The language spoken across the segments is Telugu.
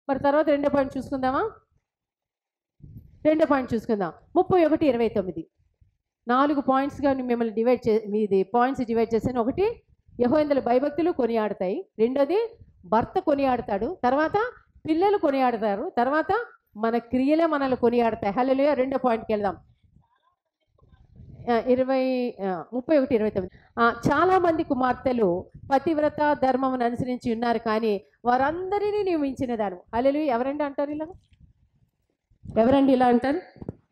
మరి తర్వాత రెండో పాయింట్ చూసుకుందామా? రెండో పాయింట్ చూసుకుందాం. 31:29 4 పాయింట్స్గా మిమ్మల్ని మీది పాయింట్స్ డివైడ్ చేశాను. ఒకటి, యెహోవాయందు భయభక్తులు కొనియాడతాయి. రెండోది, భర్త కొనియాడతాడు. తర్వాత పిల్లలు కొనియాడతారు. తర్వాత మన క్రియలే మనల్ని కొనియాడతాయి. హల్లెలూయా. రెండో పాయింట్కి వెళ్దాం. 31:29 చాలామంది కుమార్తెలు పతివ్రత ధర్మమును అనుసరించి ఉన్నారు, కానీ వారందరినీ నీవు మించిన దాను. హల్లెలూయా. ఎవరండి అంటారు ఇలా? ఎవరండి ఇలా అంటారు?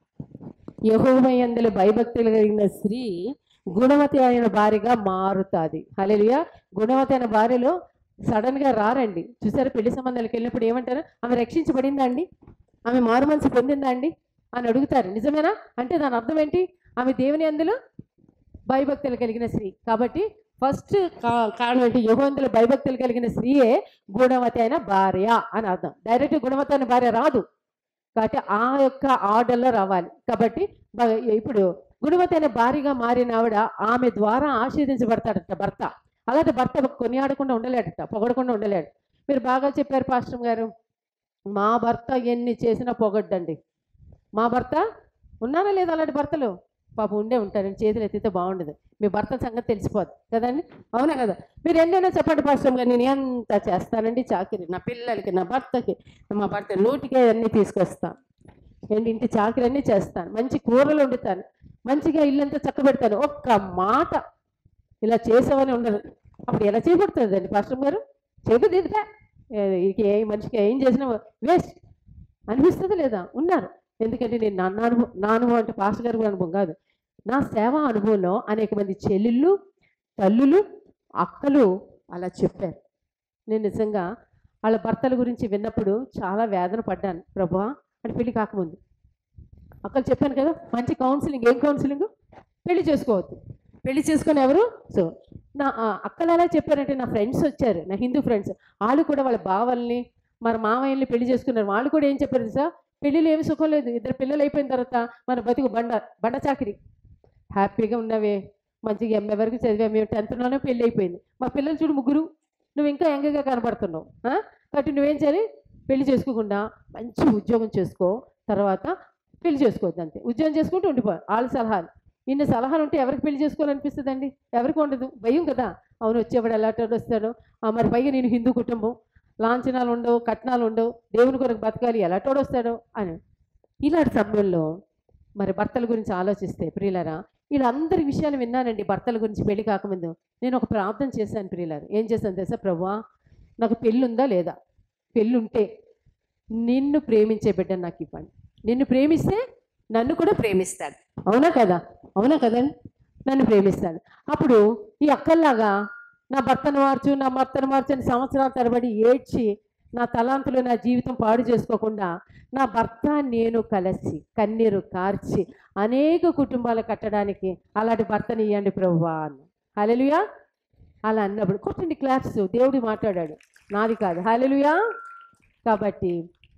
యెహోవాయందు భయభక్తులు కలిగిన స్త్రీ గుణవతి అయిన భార్యగా మారుతుంది. హల్లెలూయా. గుణవతి అయిన భార్యలో సడన్గా రారండి. చూసారు, పెళ్లి సంబంధాలకు వెళ్ళినప్పుడు ఏమంటారు? ఆమె రక్షించబడిందా అండి, ఆమె మారు మనసు పొందిందా అండి అని అడుగుతారు. నిజమేనా అంటే దాని అర్థం ఏంటి? ఆమె దేవుని యందు భయభక్తులు కలిగిన స్త్రీ. కాబట్టి ఫస్ట్ కారణం ఏంటి? యెహోవాయందు భయభక్తులు కలిగిన స్త్రీయే గుణవతి అయిన భార్య అని అర్థం. డైరెక్ట్ గుణవతి అయిన భార్య రాదు, కాబట్టి ఆ యొక్క ఆర్డర్లో రావాలి. కాబట్టి ఇప్పుడు గుణవతి అయిన భార్యగా మారిన ఆవిడ, ఆమె ద్వారా ఆశీర్వదించబడతాడట భర్త. అలాంటి భర్త కొనియాడకుండా ఉండలేడట, పొగడకుండా ఉండలేడు. మీరు బాగా చెప్పారు పాస్టర్ గారు. మా భర్త ఎన్ని చేసినా పొగడ్డండి. మా భర్త ఉన్నారా లేదా? అలాంటి భర్తలు పాపం ఉండే ఉంటారండి. చేతులు ఎత్తితే బాగుండదు. మీ భర్త సంగతి తెలిసిపోద్ది కదండి, అవునా కదా? మీరు ఎన్నైనా చెప్పండి పాస్టర్ గారు, నేను ఎంత చేస్తానండి చాకిరి, నా పిల్లలకి, నా భర్తకి. మా భర్త నోటికే అన్నీ తీసుకొస్తాను ఏంటి, ఇంటి చాకిరి అన్నీ చేస్తాను, మంచి కూరలు వండుతాను, మంచిగా ఇల్లంతా చక్కబెడతాను. ఒక్క మాట ఇలా చేసామని ఉండదు. అప్పుడు ఎలా చేయబడుతుందండి పాస్టర్ గారు? చెబుతుంది ఇక ఏ మనిషికి ఏం చేసినా వేస్ట్ అనిపిస్తుంది లేదా? ఉన్నారు. ఎందుకంటే నేను నా అనుభవం అంటే పాస్టర్ గారు కూడా అనుభవం కాదు, నా సేవా అనుభవంలో అనేక మంది చెల్లెళ్ళు, తల్లులు, అక్కలు అలా చెప్పారు. నేను నిజంగా వాళ్ళ భర్తల గురించి విన్నప్పుడు చాలా వేదన పడ్డాను. ప్రభువా అని పెళ్లి కాకముందు అక్కలు చెప్పాను కదా, మంచి కౌన్సిలింగ్. ఏం కౌన్సిలింగ్? పెళ్లి చేసుకోవద్దు, పెళ్లి చేసుకొని ఎవరు? సో నా అక్కలు అలా చెప్పారంటే నా ఫ్రెండ్స్ వచ్చారు, నా హిందూ ఫ్రెండ్స్, వాళ్ళు కూడా వాళ్ళ బావల్ని మన మామయ్యల్ని పెళ్లి చేసుకున్నారు. వాళ్ళు కూడా ఏం చెప్పారు సార్? పెళ్ళిళ్ళు ఏమి సుఖం లేదు, 2 పిల్లలు అయిపోయిన తర్వాత మన బతుకు బండ చాకిరి. హ్యాపీగా ఉన్నవే, మంచిగా ఎంఏ వరకు చదివా, మేము 10th పెళ్ళి అయిపోయింది. మా పిల్లలు చూడు 3, నువ్వు ఇంకా యంగ్గా కనబడుతున్నావు. కాబట్టి నువ్వేం చేయాలి? పెళ్లి చేసుకోకుండా మంచి ఉద్యోగం చేసుకో, తర్వాత పెళ్లి చేసుకోవద్దు అంతే. ఉద్యోగం చేసుకుంటూ ఉండిపో. వాళ్ళ సలహాలు, ఇన్ని సలహాలు ఉంటే ఎవరికి పెళ్లి చేసుకోవాలనిపిస్తుందండి? ఎవరికి ఉండదు, భయం కదా. అవును, వచ్చేవాడు ఎలాంటి వస్తాడు, మరి పైగా నేను హిందూ కుటుంబం, లాంఛనాలు ఉండవు, కట్నాలు ఉండవు, దేవుని కొరకు బతకాలి, ఎలాంటోడు వస్తాడు అని. ఇలాంటి సమయంలో మరి భర్తల గురించి ఆలోచిస్తే ప్రియులారా, వీళ్ళందరి విషయాలు విన్నానండి. భర్తల గురించి పెళ్లి కాకముందు నేను ఒక ప్రార్థన చేశాను ప్రియులారు. ఏం చేశాను తెలుసా? ప్రభువా నాకు పెళ్ళి ఉందా లేదా? పెళ్ళి ఉంటే నిన్ను ప్రేమించే బిడ్డను నాకు ఇవ్వండి. నిన్ను ప్రేమిస్తే నన్ను కూడా ప్రేమిస్తాడు. అవునా కదా? అవునా కదండి, నన్ను ప్రేమిస్తాడు. అప్పుడు ఈ అక్కల్లాగా నా భర్తను మార్చు అని సంవత్సరాల తరబడి ఏడ్చి నా తలాంతులు నా జీవితం పాడు చేసుకోకుండా నా భర్త నేను కలిసి కన్నీరు కార్చి అనేక కుటుంబాలు కట్టడానికి అలాంటి భర్తని ఇవ్వండి ప్రభువా అన్న. హల్లెలూయా. అలా అన్నప్పుడు కొట్టండి క్లాప్స్. దేవుడు మాట్లాడాడు, నాది కాదు. హల్లెలూయా. కాబట్టి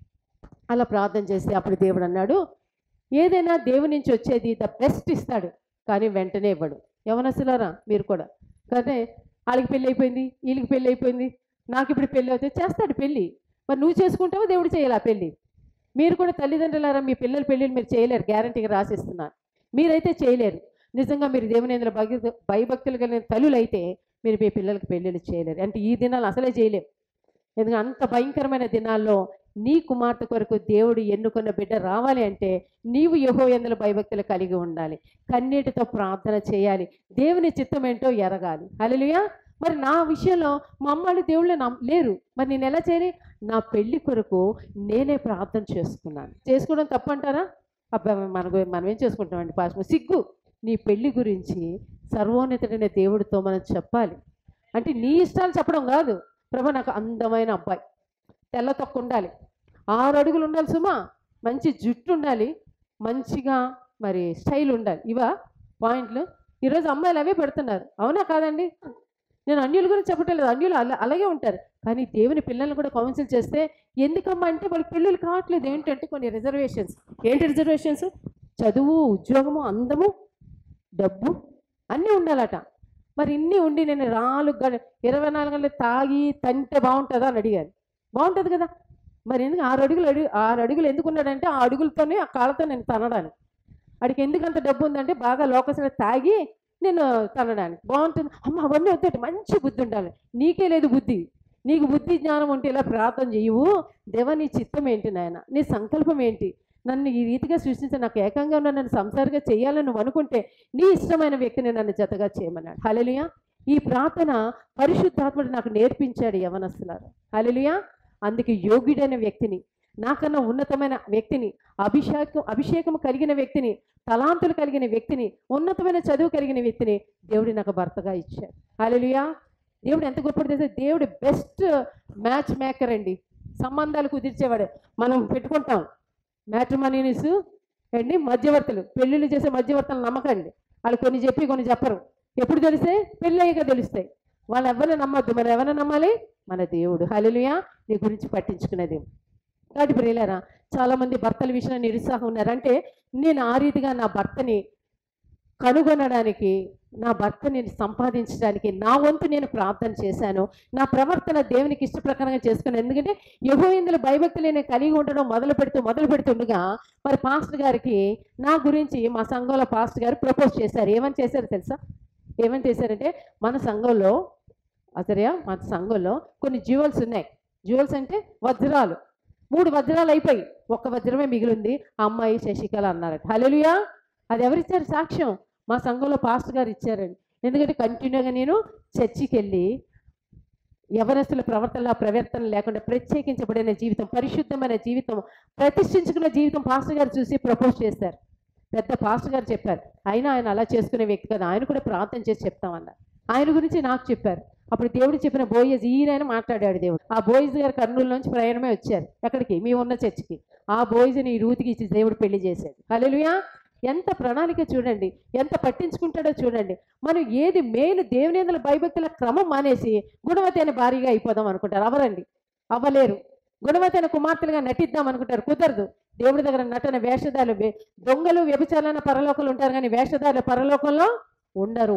అలా ప్రార్థన చేస్తే అప్పుడు దేవుడు అన్నాడు, ఏదైనా దేవుని నుంచి వచ్చేది ద బెస్ట్ ఇస్తాడు, కానీ వెంటనే ఇవ్వడు. యవనస్తులారా మీరు కూడా, కానీ వాళ్ళకి పెళ్ళి అయిపోయింది, వీళ్ళకి పెళ్ళి అయిపోయింది, నాకు ఇప్పుడు పెళ్ళి అవుతుంది, చేస్తాడు పెళ్ళి. మరి నువ్వు చేసుకుంటావో దేవుడు చేయాలి ఆ పెళ్ళి. మీరు కూడా తల్లిదండ్రులారా మీ పిల్లల పెళ్ళిళ్ళు మీరు చేయలేరు, గ్యారంటీగా రాసిస్తున్నాను. మీరైతే చేయలేరు. నిజంగా మీరు దేవుని యందు భయభక్తులు కలిగిన తల్లులు అయితే మీరు మీ పిల్లలకి పెళ్ళిళ్ళు చేయలేరు. అంటే ఈ దినాలు అసలే చేయలేము. ఎందుకంటే అంత భయంకరమైన దినాల్లో నీ కుమార్తె కొరకు దేవుడు ఎన్నుకున్న బిడ్డ రావాలి అంటే నీవు యెహోవా యందు భయభక్తులు కలిగి ఉండాలి, కన్నీటితో ప్రార్థన చేయాలి, దేవుని చిత్తం ఏంటో ఎరగాలి. హల్లెలూయా. మరి నా విషయంలో మా అమ్మాళ్ళు దేవుళ్ళు లేరు, మరి నేను ఎలా చేయాలి? నా పెళ్లి కొరకు నేనే ప్రార్థన చేసుకున్నాను. చేసుకోవడం తప్పంటారా? అబ్బా మనం ఏం చేసుకుంటామండి పాస్టర్? సిగ్గు. నీ పెళ్లి గురించి సర్వోన్నతుడైన దేవుడితో మనం చెప్పాలి. అంటే నీ ఇష్టాలు చెప్పడం కాదు. ప్రభు నాకు అందమైన అబ్బాయి, తెల్ల తొక్క ఉండాలి, 6 అడుగులు ఉండాలి సుమా, మంచి జుట్టు ఉండాలి, మంచిగా మరి స్టైల్ ఉండాలి. ఇవా పాయింట్లు? ఈరోజు అమ్మాయిలు అవే పెడుతున్నారు. అవునా కాదండి? నేను అన్యుల గురించి చెప్పట్లేదు, అన్యులు అలాగే ఉంటారు. కానీ దేవుని పిల్లల్ని కూడా కౌన్సిల్ చేస్తే ఎందుకమ్మా అంటే వాళ్ళకి పెళ్ళిళ్ళు కావట్లేదు. ఏంటంటే కొన్ని రిజర్వేషన్స్. ఏంటి రిజర్వేషన్స్? చదువు, ఉద్యోగము, అందము, డబ్బు అన్నీ ఉండాలట. మరి ఇన్ని ఉండి నేను 24 గంటలు తాగి తంటే బాగుంటుందా అని అడిగాను. బాగుంటుంది కదా. మరి ఎందుకు 6 అడుగులు ఎందుకున్నాడంటే ఆ అడుగులతోనే ఆ కాళ్ళతో నేను తనడానికి. వాడికి ఎందుకంత డబ్బు ఉందంటే బాగా లోకసభ తాగి నేను తనడానికి బాగుంటుంది. అమ్మ అవన్నీ వద్దట, మంచి బుద్ధి ఉండాలి. నీకే లేదు బుద్ధి. నీకు బుద్ధి జ్ఞానం ఉంటే ఇలా ప్రార్థన చేయవు. దేవా నీ చిత్తం ఏంటి నాయన, నీ సంకల్పం ఏంటి, నన్ను ఈ రీతిగా సృష్టించి నాకు ఏకంగా ఉన్న నన్ను సంసారిగా చేయాలని నువ్వు అనుకుంటే నీ ఇష్టమైన వ్యక్తిని నన్ను జతగా చేయమన్నాడు. హల్లెలూయా. ఈ ప్రార్థన పరిశుద్ధాత్ముడు నాకు నేర్పించాడు యవనస్తులారా. హల్లెలూయా. అందుకే యోగ్యుడైన వ్యక్తిని, నాకన్నా ఉన్నతమైన వ్యక్తిని, అభిషేకం కలిగిన వ్యక్తిని, తలాంతులు కలిగిన వ్యక్తిని, ఉన్నతమైన చదువు కలిగిన వ్యక్తిని దేవుడు నాకు భర్తగా ఇచ్చాడు. హల్లెలూయా. దేవుడు ఎంత గొప్పడు తెలుసా? దేవుడు బెస్ట్ మ్యాచ్ మేకర్ అండి. సంబంధాలు కుదిర్చేవాడు. మనం పెట్టుకుంటాం మ్యాట్రిమోనీస్ అండి, మధ్యవర్తులు, పెళ్ళిళ్ళు చేసే మధ్యవర్తులు నమ్మకండి. వాళ్ళు కొన్ని చెప్పి కొన్ని చెప్పరు. ఎప్పుడు తెలుస్తాయి? పెళ్ళి అయ్యాక తెలుస్తాయి. వాళ్ళు ఎవరిని నమ్మద్దు. మనం ఎవరిని నమ్మాలి? మన దేవుడు. హల్లెలూయా. నీ గురించి పట్టించుకునేది. కాబట్టి ప్రియులారా, చాలామంది భర్తల విషయంలో నిరుత్సాహం ఉన్నారు. అంటే నేను ఆ రీతిగా నా భర్తని కనుగొనడానికి, నా భర్తని సంపాదించడానికి నా వంతు నేను ప్రార్థన చేశాను. నా ప్రవర్తన దేవునికి ఇష్ట ప్రకారంగా చేసుకున్నాను. ఎందుకంటే యెహోవాయందు భయభక్తులు నేను కలిగి ఉండడం మొదలు పెడుతుండగా మరి పాస్టర్ గారికి నా గురించి మా సంఘంలో పాస్టర్ గారు ప్రపోజ్ చేశారు. ఏమని చేశారు తెలుసా? ఏమని చేశారంటే, మన సంఘంలో కొన్ని జ్యువెల్స్ ఉన్నాయి. జ్యువెల్స్ అంటే వజ్రాలు. 3 వజ్రాలు అయిపోయి ఒక్క వజ్రమే మిగిలింది. ఆ అమ్మాయి శశికళ అన్నారట. హల్లెలూయా. అది ఎవరిచ్చారు సాక్ష్యం? మా సంఘంలో పాస్టర్ గారు ఇచ్చారండి. ఎందుకంటే కంటిన్యూగా నేను చర్చికి వెళ్ళి యవనస్తుల ప్రవర్తన లేకుండా ప్రత్యేకించబడిన జీవితం, పరిశుద్ధమైన జీవితం, ప్రతిష్ఠించుకున్న జీవితం పాస్టర్ గారు చూసి ప్రపోజ్ చేశారు. పెద్ద పాస్టర్ గారు చెప్పారు. అయినా ఆయన అలా చేసుకునే వ్యక్తి కదా, ఆయన కూడా ప్రార్థన చేసి చెప్తామన్నారు. ఆయన గురించి నాకు చెప్పారు. అప్పుడు దేవుడు చెప్పిన బోయజ్ ఈయన మాట్లాడాడు దేవుడు. ఆ బోయజ్ గారు కర్నూలు నుంచి ప్రయాణమే వచ్చారు ఎక్కడికి? మీ ఉన్న చర్చికి. ఆ బోయజ్ని ఈ రూతికి ఇచ్చి దేవుడు పెళ్లి చేశాడు. హల్లెలూయా. ఎంత ప్రణాళిక చూడండి, ఎంత పట్టించుకుంటాడో చూడండి. మనం ఏది మేలు దేవుని యందు భయభక్తుల క్రమం మానేసి గుణవతి అనే భారీగా అయిపోదాం అనుకుంటారు. అవరండి, అవ్వలేరు. గుణవతి అనే కుమార్తెలుగా నటిద్దాం అనుకుంటారు. కుదరదు. దేవుడి దగ్గర నటన, వేషధాలు, దొంగలు వ్యభిచారాల పరలోకంలో ఉంటారు కానీ వేషధారులు పరలోకంలో ఉండరు.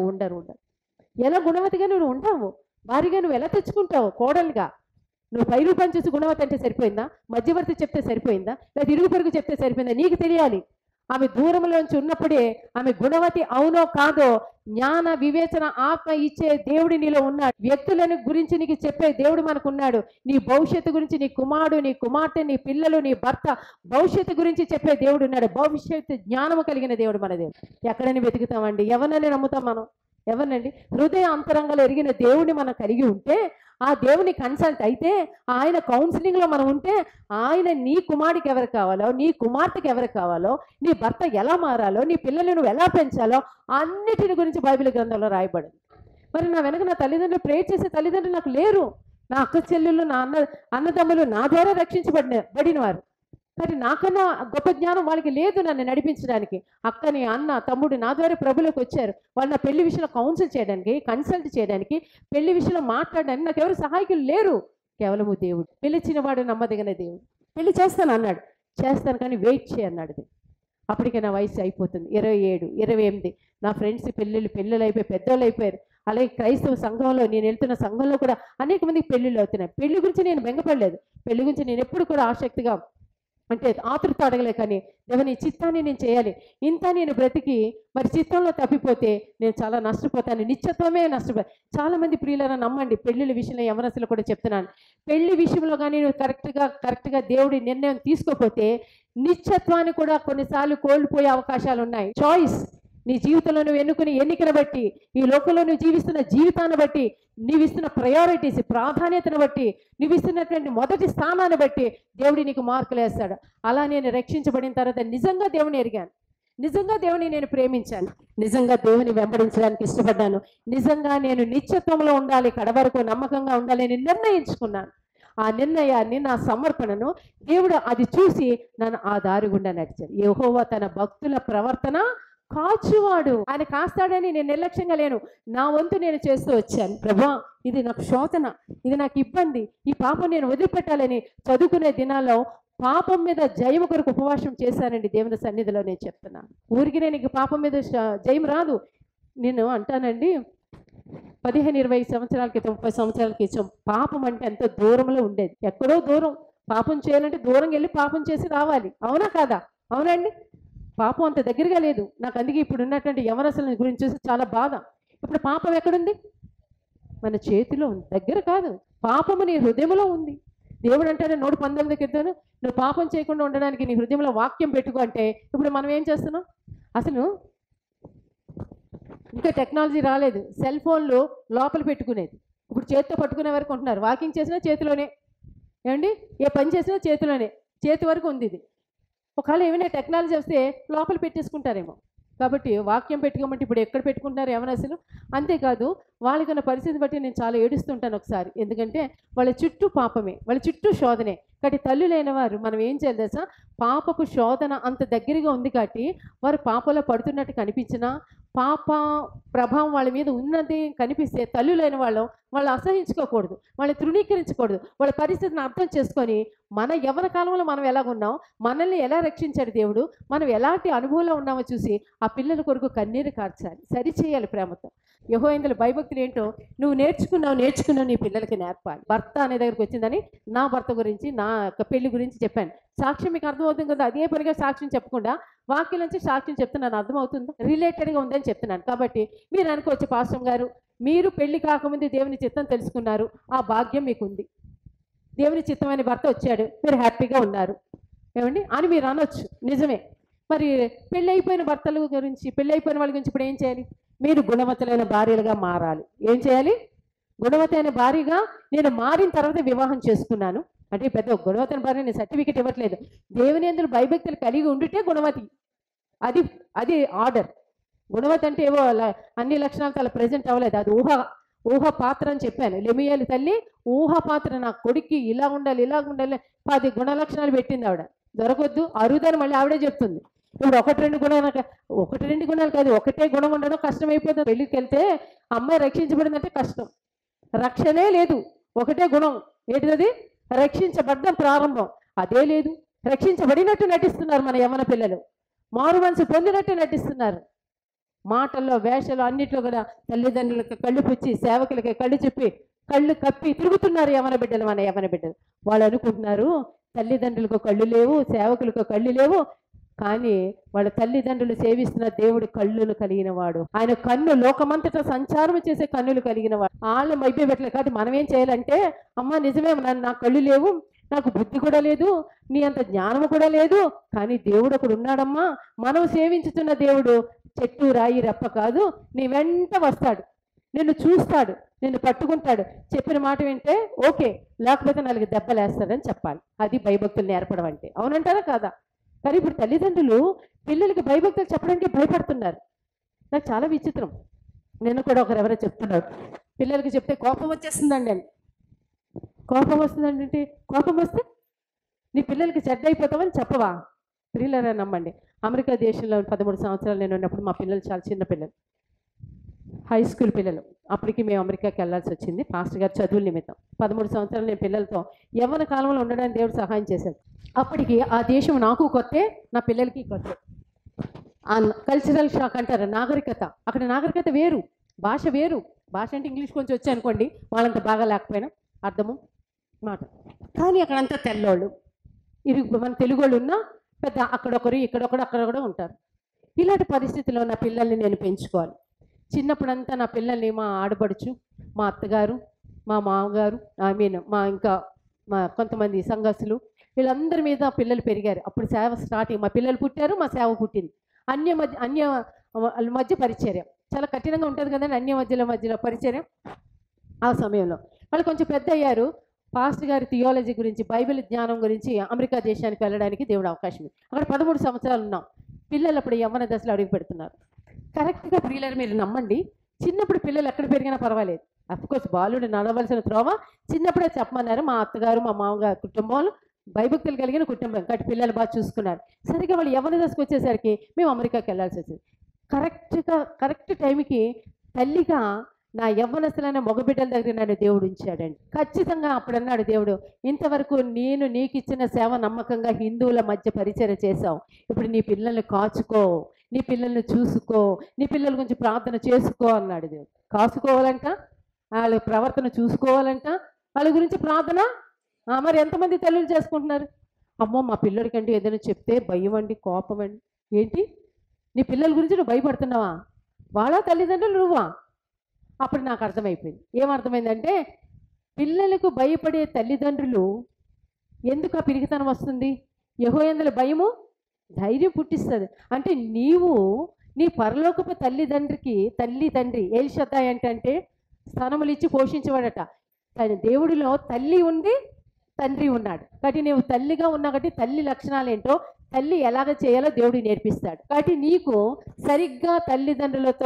ఎలా గుణవతిగా నువ్వు ఉంటావు? భారీగా నువ్వు ఎలా తెచ్చుకుంటావు? కోడలుగా నువ్వు పై రూపం చూసి గుణవతి అంటే సరిపోయిందా? మధ్యవర్తి చెప్తే సరిపోయిందా? లేదా ఇరుగు పొరుగు చెప్తే సరిపోయిందా? నీకు తెలియాలి. ఆమె దూరంలోంచి ఉన్నప్పుడే ఆమె గుణవతి అవునో కాదో జ్ఞాన వివేచన ఆత్మ ఇచ్చే దేవుడి నీలో ఉన్నాడు. వ్యక్తులను గురించి నీకు చెప్పే దేవుడు మనకున్నాడు. నీ భవిష్యత్తు గురించి, నీ కుమారుడు, నీ కుమార్తె, నీ పిల్లలు, నీ భర్త భవిష్యత్తు గురించి చెప్పే దేవుడు ఉన్నాడు. భవిష్యత్తు జ్ఞానము కలిగిన దేవుడు మన దేవుడు. ఎక్కడని వెతుకుతామండి? ఎవరినని నమ్ముతాం మనం? ఎవరినండి? హృదయ అంతరంగాలు ఎరిగిన దేవుడిని మనం కలిగి ఉంటే, ఆ దేవుని కన్సల్ట్ అయితే, ఆయన కౌన్సిలింగ్లో మనం ఉంటే, ఆయన నీ కుమారుడికి ఎవరు కావాలో, నీ కుమార్తెకి ఎవరు కావాలో, నీ భర్త ఎలా మారాలో, నీ పిల్లల్ని నువ్వు ఎలా పెంచాలో అన్నిటిని గురించి బైబిల్ గ్రంథంలో రాయబడింది. మరి నా వెనక నా తల్లిదండ్రులు ప్రేర్ చేసే తల్లిదండ్రులు నాకు లేరు. నా అక్క చెల్లెళ్ళు, నా అన్నదమ్ములు నా ద్వారా రక్షించబడిన వారు. కానీ నాకన్నా గొప్ప జ్ఞానం వాళ్ళకి లేదు నన్ను నడిపించడానికి. అక్కని, అన్న, తమ్ముడు నా ద్వారా ప్రభులోకి వచ్చారు. వాళ్ళు నా పెళ్లి విషయంలో కౌన్సిల్ చేయడానికి, కన్సల్ట్ చేయడానికి, పెళ్లి విషయంలో మాట్లాడడానికి నాకు ఎవరు సహాయకులు లేరు. కేవలము దేవుడు. పిలిచిన వాడు నమ్మదగిన దేవుడు. పెళ్లి చేస్తాను అన్నాడు. చేస్తాను కానీ వెయిట్ చేయన్నాడు. అప్పటికే నా వయసు అయిపోతుంది. 27, 28. నా ఫ్రెండ్స్ పెళ్ళిళ్ళు అయిపోయి పెద్దోళ్ళు అయిపోయారు. అలాగే క్రైస్తవ సంఘంలో నేను వెళ్తున్న సంఘంలో కూడా అనేక మందికి పెళ్ళిళ్ళు అవుతున్నాయి. పెళ్లి గురించి నేను బెంగపడలేదు. పెళ్లి గురించి నేను ఎప్పుడు కూడా ఆసక్తిగా అంటే ఆతృత అడగలే. కానీ దేవుని చిత్తాన్ని నేను చేయాలి. ఇంత నేను బ్రతికి మరి చిత్తంలో తప్పిపోతే నేను చాలా నష్టపోతాను. నిత్యత్వమే నష్టపోతాను. చాలామంది ప్రియులను నమ్మండి, పెళ్ళిళ్ళ విషయంలో యవనస్తులు కూడా చెప్తున్నాను. పెళ్లి విషయంలో కానీ నువ్వు కరెక్ట్గా దేవుడి నిర్ణయం తీసుకోకపోతే నిత్యత్వాన్ని కూడా కొన్నిసార్లు కోల్పోయే అవకాశాలు ఉన్నాయి. చాయిస్ నీ జీవితంలో నువ్వు ఎన్నుకునే ఎన్నికను బట్టి, ఈ లోకంలో నువ్వు జీవిస్తున్న జీవితాన్ని బట్టి, నీవు ఇస్తున్న ప్రయారిటీస్, ప్రాధాన్యతను బట్టి, నువ్వు ఇస్తున్నటువంటి మొదటి స్థానాన్ని బట్టి దేవుడి నీకు మార్కులు వేస్తాడు. అలా నేను రక్షించబడిన తర్వాత నిజంగా దేవుని ఎరిగాను. నిజంగా దేవుని నేను ప్రేమించాను. నిజంగా దేవుని వెంబడించడానికి ఇష్టపడ్డాను. నిజంగా నేను నిత్యత్వంలో ఉండాలి, కడవరకు నమ్మకంగా ఉండాలి అని నిర్ణయించుకున్నాను. ఆ నిర్ణయాన్ని, నా సమర్పణను దేవుడు అది చూసి నన్ను ఆ దారి గుండా నడిచాడు. యెహోవా తన భక్తుల ప్రవర్తన కాచువాడు. ఆయన కాస్తాడని నేను నిర్లక్ష్యంగా లేను. నా వంతు నేను చేస్తూ వచ్చాను. ప్రభువా, ఇది నాకు శోధన, ఇది నాకు ఇబ్బంది, ఈ పాపం నేను వదిలిపెట్టాలని చదువుకునే దినాల్లో పాపం మీద జయము కొరకు ఉపవాసం చేశానండి. దేవుని సన్నిధిలో నేను చెప్తున్నాను. ఊరికి నేను ఇంక పాపం మీద జయం రాదు. నేను అంటానండి, 15-20 సంవత్సరాల క్రితం, 30 సంవత్సరాల క్రితం పాపం అంటే ఎంతో దూరంలో ఉండేది. ఎక్కడో దూరం పాపం చేయాలంటే దూరంగా వెళ్ళి పాపం చేసి రావాలి, అవునా కాదా? అవునండి. పాపం అంత దగ్గరగా లేదు నాకు. అందుకే ఇప్పుడు ఉన్నటువంటి యవనస్తుల గురించి చూసి చాలా బాధ. ఇప్పుడు పాపం ఎక్కడుంది? మన చేతిలో ఉంది, దగ్గర కాదు. పాపము నీ హృదయంలో ఉంది. దేవుడు అంటాడు 119 కీర్తన, నువ్వు పాపం చేయకుండా ఉండడానికి నీ హృదయంలో వాక్యం పెట్టుకో అంటే, ఇప్పుడు మనం ఏం చేస్తున్నాం? అసలు ఇంకా టెక్నాలజీ రాలేదు, సెల్ ఫోన్లు లోపల పెట్టుకునేది. ఇప్పుడు చేతితో పట్టుకునే వరకు ఉంటున్నారు. వాకింగ్ చేసినా చేతిలోనే, ఏమండి, ఏ పని చేసినా చేతిలోనే, చేతి వరకు ఉంది ఇది. ఒకవేళ ఏమైనా టెక్నాలజీ వస్తే లోపల పెట్టేసుకుంటారేమో. కాబట్టి వాక్యం పెట్టుకోమంటే ఇప్పుడు ఎక్కడ పెట్టుకుంటున్నారు యవనస్తులు? అంతేకాదు, వాళ్ళకున్న పరిస్థితి బట్టి నేను చాలా ఏడుస్తుంటాను ఒకసారి. ఎందుకంటే వాళ్ళ చుట్టూ పాపమే, వాళ్ళ చుట్టూ శోధనే. కాబట్టి తల్లి లేని వారు మనం ఏం చేయాలి తెలుసా? పాపపు శోధన అంత దగ్గరగా ఉంది కాబట్టి వారు పాపలో పడుతున్నట్టు కనిపించినా, పాప ప్రభావం వాళ్ళ మీద ఉన్నది కనిపిస్తే తల్లులైన వాళ్ళు అసహించుకోకూడదు, వాళ్ళని తృణీకరించకూడదు. వాళ్ళ పరిస్థితిని అర్థం చేసుకొని మన యవ్వన కాలంలో మనం ఎలాగున్నాం, మనల్ని ఎలా రక్షించాడు దేవుడు, మనం ఎలాంటి అనుభవంలో ఉన్నామో చూసి ఆ పిల్లల కొరకు కన్నీరు కార్చాలి, సరిచేయాలి ప్రేమతో. యెహోవాయందు భయభక్తులు ఏంటో నువ్వు నేర్చుకున్నావు నీ పిల్లలకి నేర్పాలి. భర్త అనే దగ్గరికి వచ్చిందని నా భర్త గురించి, నా యొక్క పెళ్లి గురించి చెప్పాను. సాక్ష్యం మీకు అర్థమవుతుంది కదా? అదే పనిగా సాక్ష్యం చెప్పకుండా వాక్యం నుంచి సాక్ష్యం చెప్తున్నాను, అర్థమవుతుందా? రిలేటెడ్గా ఉందని చెప్తున్నాను. కాబట్టి మీరు అనుకోవచ్చు, పాస్టర్ గారు మీరు పెళ్లి కాకముందు దేవుని చిత్తం తెలుసుకున్నారు, ఆ భాగ్యం మీకు ఉంది, దేవుని చిత్తమైన భర్త వచ్చాడు, మీరు హ్యాపీగా ఉన్నారు, ఏమండి అని మీరు అనొచ్చు. నిజమే. మరి పెళ్ళి అయిపోయిన భర్తల గురించి, పెళ్ళి అయిపోయిన వాళ్ళ గురించి ఇప్పుడు ఏం చేయాలి? మీరు గుణవతులైన భార్యలుగా మారాలి. ఏం చేయాలి? గుణవతైన భార్యగా నేను మారిన తర్వాత వివాహం చేసుకున్నాను అంటే పెద్ద గుణవతైన భార్య నేను సర్టిఫికెట్ ఇవ్వట్లేదు. దేవుని యందు భయభక్తులు కలిగి ఉండుటే గుణవతి. అది అది ఆర్డర్. గుణవతి అంటే ఏవో అన్ని లక్షణాలతో అలా ప్రజెంట్ అవ్వలేదు. అది ఊహ పాత్ర అని చెప్పాను. లెమియేలు తల్లి ఊహ పాత్ర, నా కొడుక్కి ఇలా ఉండాలి 10 గుణ లక్షణాలు పెట్టింది ఆవిడ. దొరకొద్దు, అరుదని మళ్ళీ ఆవిడే చెప్తుంది. ఇప్పుడు 1-2 గుణాలు కాదు, ఒకటే గుణం ఉండడం కష్టమైపోతుంది. పెళ్ళికి వెళ్తే అమ్మాయి రక్షించబడిందంటే కష్టం. రక్షణే లేదు, ఒకటే గుణం. ఏంటిది? రక్షించబడ్డం ప్రారంభం, అదే లేదు. రక్షించబడినట్టు నటిస్తున్నారు మన యవ్వన పిల్లలు, మారు మనసు పొందినట్టు నటిస్తున్నారు. మాటల్లో, వేషాలు అన్నిట్లో కూడా తల్లిదండ్రులకు కళ్ళు పుచ్చి, సేవకులకి కళ్ళు చెప్పి, కళ్ళు కప్పి తిరుగుతున్నారు యవ్వన బిడ్డలు, మన యవ్వన బిడ్డలు. వాళ్ళు అనుకుంటున్నారు తల్లిదండ్రులకు కళ్ళు లేవు, సేవకులకు కళ్ళు లేవు. కానీ వాళ్ళ తల్లిదండ్రులు సేవిస్తున్న దేవుడు కళ్ళును కలిగిన వాడు. ఆయన కన్ను లోకమంతటా సంచారం చేసే కన్నులు కలిగిన వాడు. వాళ్ళు మైపే పెట్టలేదు. కాబట్టి మనం ఏం చేయాలంటే, అమ్మ నిజమే, నాకు కళ్ళు లేవు, నాకు బుద్ధి కూడా లేదు, నీ అంత జ్ఞానము కూడా లేదు, కానీ దేవుడు ఒకడు ఉన్నాడమ్మా. మనం సేవించుతున్న దేవుడు చెట్టు రాయి రప్ప కాదు, నీ వెంట వస్తాడు, నిన్ను చూస్తాడు, నిన్ను పట్టుకుంటాడు. చెప్పిన మాట వింటే ఓకే, లేకపోతే 4 దెబ్బలేస్తాడని చెప్పాలి. అది భయభక్తులు నేర్పడం అంటే. అవునంటారా కాదా? కానీ ఇప్పుడు తల్లిదండ్రులు పిల్లలకి భయభక్తులు చెప్పడానికి భయపడుతున్నారు. నాకు చాలా విచిత్రం. నేను కూడా ఎవరో చెప్తున్నారు, పిల్లలకి చెప్తే కోపం వచ్చేస్తుందండి అని. కోపం వస్తుందండి అంటే, కోపం వస్తే నీ పిల్లలకి చెడ్డ అయిపోతామని చెప్పవా? పిల్లలరా నమ్మండి, అమెరికా దేశంలో 13 సంవత్సరాలు నేను ఉన్నప్పుడు మా పిల్లలు చాలా చిన్న పిల్లలు, హై స్కూల్ పిల్లలు. అప్పటికి మేము అమెరికాకి వెళ్ళాల్సి వచ్చింది పాస్టర్ గారు చదువుల నిమిత్తం. 13 సంవత్సరాలు నేను పిల్లలతో యవ్వన కాలంలో ఉండడానికి దేవుడు సహాయం చేశాడు. అప్పటికి ఆ దేశం నాకు కొత్తే, నా పిల్లలకి కొత్తే. ఆ కల్చరల్ షాక్ అంటారు, నాగరికత. అక్కడ నాగరికత వేరు, భాష వేరు. భాష అంటే ఇంగ్లీష్ కొంచెం వచ్చి అనుకోండి, వాళ్ళంత బాగా లేకపోయినా అర్థము మాట. కానీ అక్కడంతా తెల్లోళ్ళు, మన తెలుగు వాళ్ళు ఉన్నా పెద్ద అక్కడొకరు ఇక్కడొకరు అక్కడ కూడా ఉంటారు. ఇలాంటి పరిస్థితిలో నా పిల్లల్ని నేను పెంచుకోవాలి. చిన్నప్పుడంతా నా పిల్లల్ని మా ఆడపడుచు, మా అత్తగారు, మా మామగారు, మా కొంతమంది సంఘస్థులు, వీళ్ళందరి మీద పిల్లలు పెరిగారు. అప్పుడు సేవ స్టార్టింగ్, మా పిల్లలు పుట్టారు, మా సేవ పుట్టింది. అన్య మధ్య పరిచర్య చాలా కఠినంగా ఉంటుంది కదండి, అన్య మధ్యలో పరిచర్య. ఆ సమయంలో వాళ్ళు కొంచెం పెద్ద అయ్యారు. పాస్టర్ గారి థియాలజీ గురించి, బైబిల్ జ్ఞానం గురించి అమెరికా దేశానికి వెళ్ళడానికి దేవుడు అవకాశం ఉంది. అక్కడ 13 సంవత్సరాలు ఉన్నాం. పిల్లలు అప్పుడు యవ్వన దశలో అడుగు పెడుతున్నారు. కరెక్ట్గా ప్రియులారా మీరు నమ్మండి, చిన్నప్పుడు పిల్లలు ఎక్కడ పెరిగినా పర్వాలేదు. అఫ్కోర్స్ బాలుడు నడవలసిన త్రోవ చిన్నప్పుడే చెప్పమన్నారు. మా అత్తగారు, మా మామగారు కుటుంబంలో భయభక్తులు కలిగిన కుటుంబం, కాబట్టి పిల్లలు బాగా చూసుకున్నారు. సరిగ్గా వాళ్ళు యవ్వన దశకు వచ్చేసరికి మేము అమెరికాకి వెళ్ళాల్సి వచ్చింది. కరెక్ట్ టైంకి తల్లిగా నా యవ్వనస్తులైన మగబిడ్డల దగ్గర నన్ను దేవుడు ఉంచాడండి. ఖచ్చితంగా అప్పుడు అన్నాడు దేవుడు, ఇంతవరకు నేను నీకు ఇచ్చిన సేవ నమ్మకంగా హిందువుల మధ్య పరిచయం చేశావు, ఇప్పుడు నీ పిల్లల్ని కాచుకో, నీ పిల్లల్ని చూసుకో, నీ పిల్లల గురించి ప్రార్థన చేసుకో అన్నాడు దేవుడు. కాసుకోవాలంట, వాళ్ళ ప్రవర్తన చూసుకోవాలంట, వాళ్ళ గురించి ప్రార్థన మరి ఎంతమంది తల్లులు చేసుకుంటున్నారు? అమ్మో మా పిల్లడికంటే ఏదైనా చెప్తే భయం అండి, కోపం అండి. ఏంటి నీ పిల్లల గురించి నువ్వు భయపడుతున్నావా? వాళ్ళ తల్లిదండ్రులు నువ్వా? అప్పుడు నాకు అర్థమైపోయింది. ఏమర్థమైందంటే పిల్లలకు భయపడే తల్లిదండ్రులు ఎందుకు ఆ పిరికితనం వస్తుంది? యెహోవాయందు భయము ధైర్యం పుట్టిస్తుంది. అంటే నీవు నీ పరలోకపు తల్లి తండ్రి ఏల్షద్దాయ్ అంటే స్థానములు ఇచ్చి పోషించేవాడట. కానీ దేవుడిలో తల్లి ఉంది, తండ్రి ఉన్నాడు. కాబట్టి నీవు తల్లిగా ఉన్నా కాబట్టి తల్లి లక్షణాలు ఏంటో, తల్లి ఎలాగ చేయాలో దేవుడు నేర్పిస్తాడు. కాబట్టి నీకు సరిగ్గా తల్లిదండ్రులతో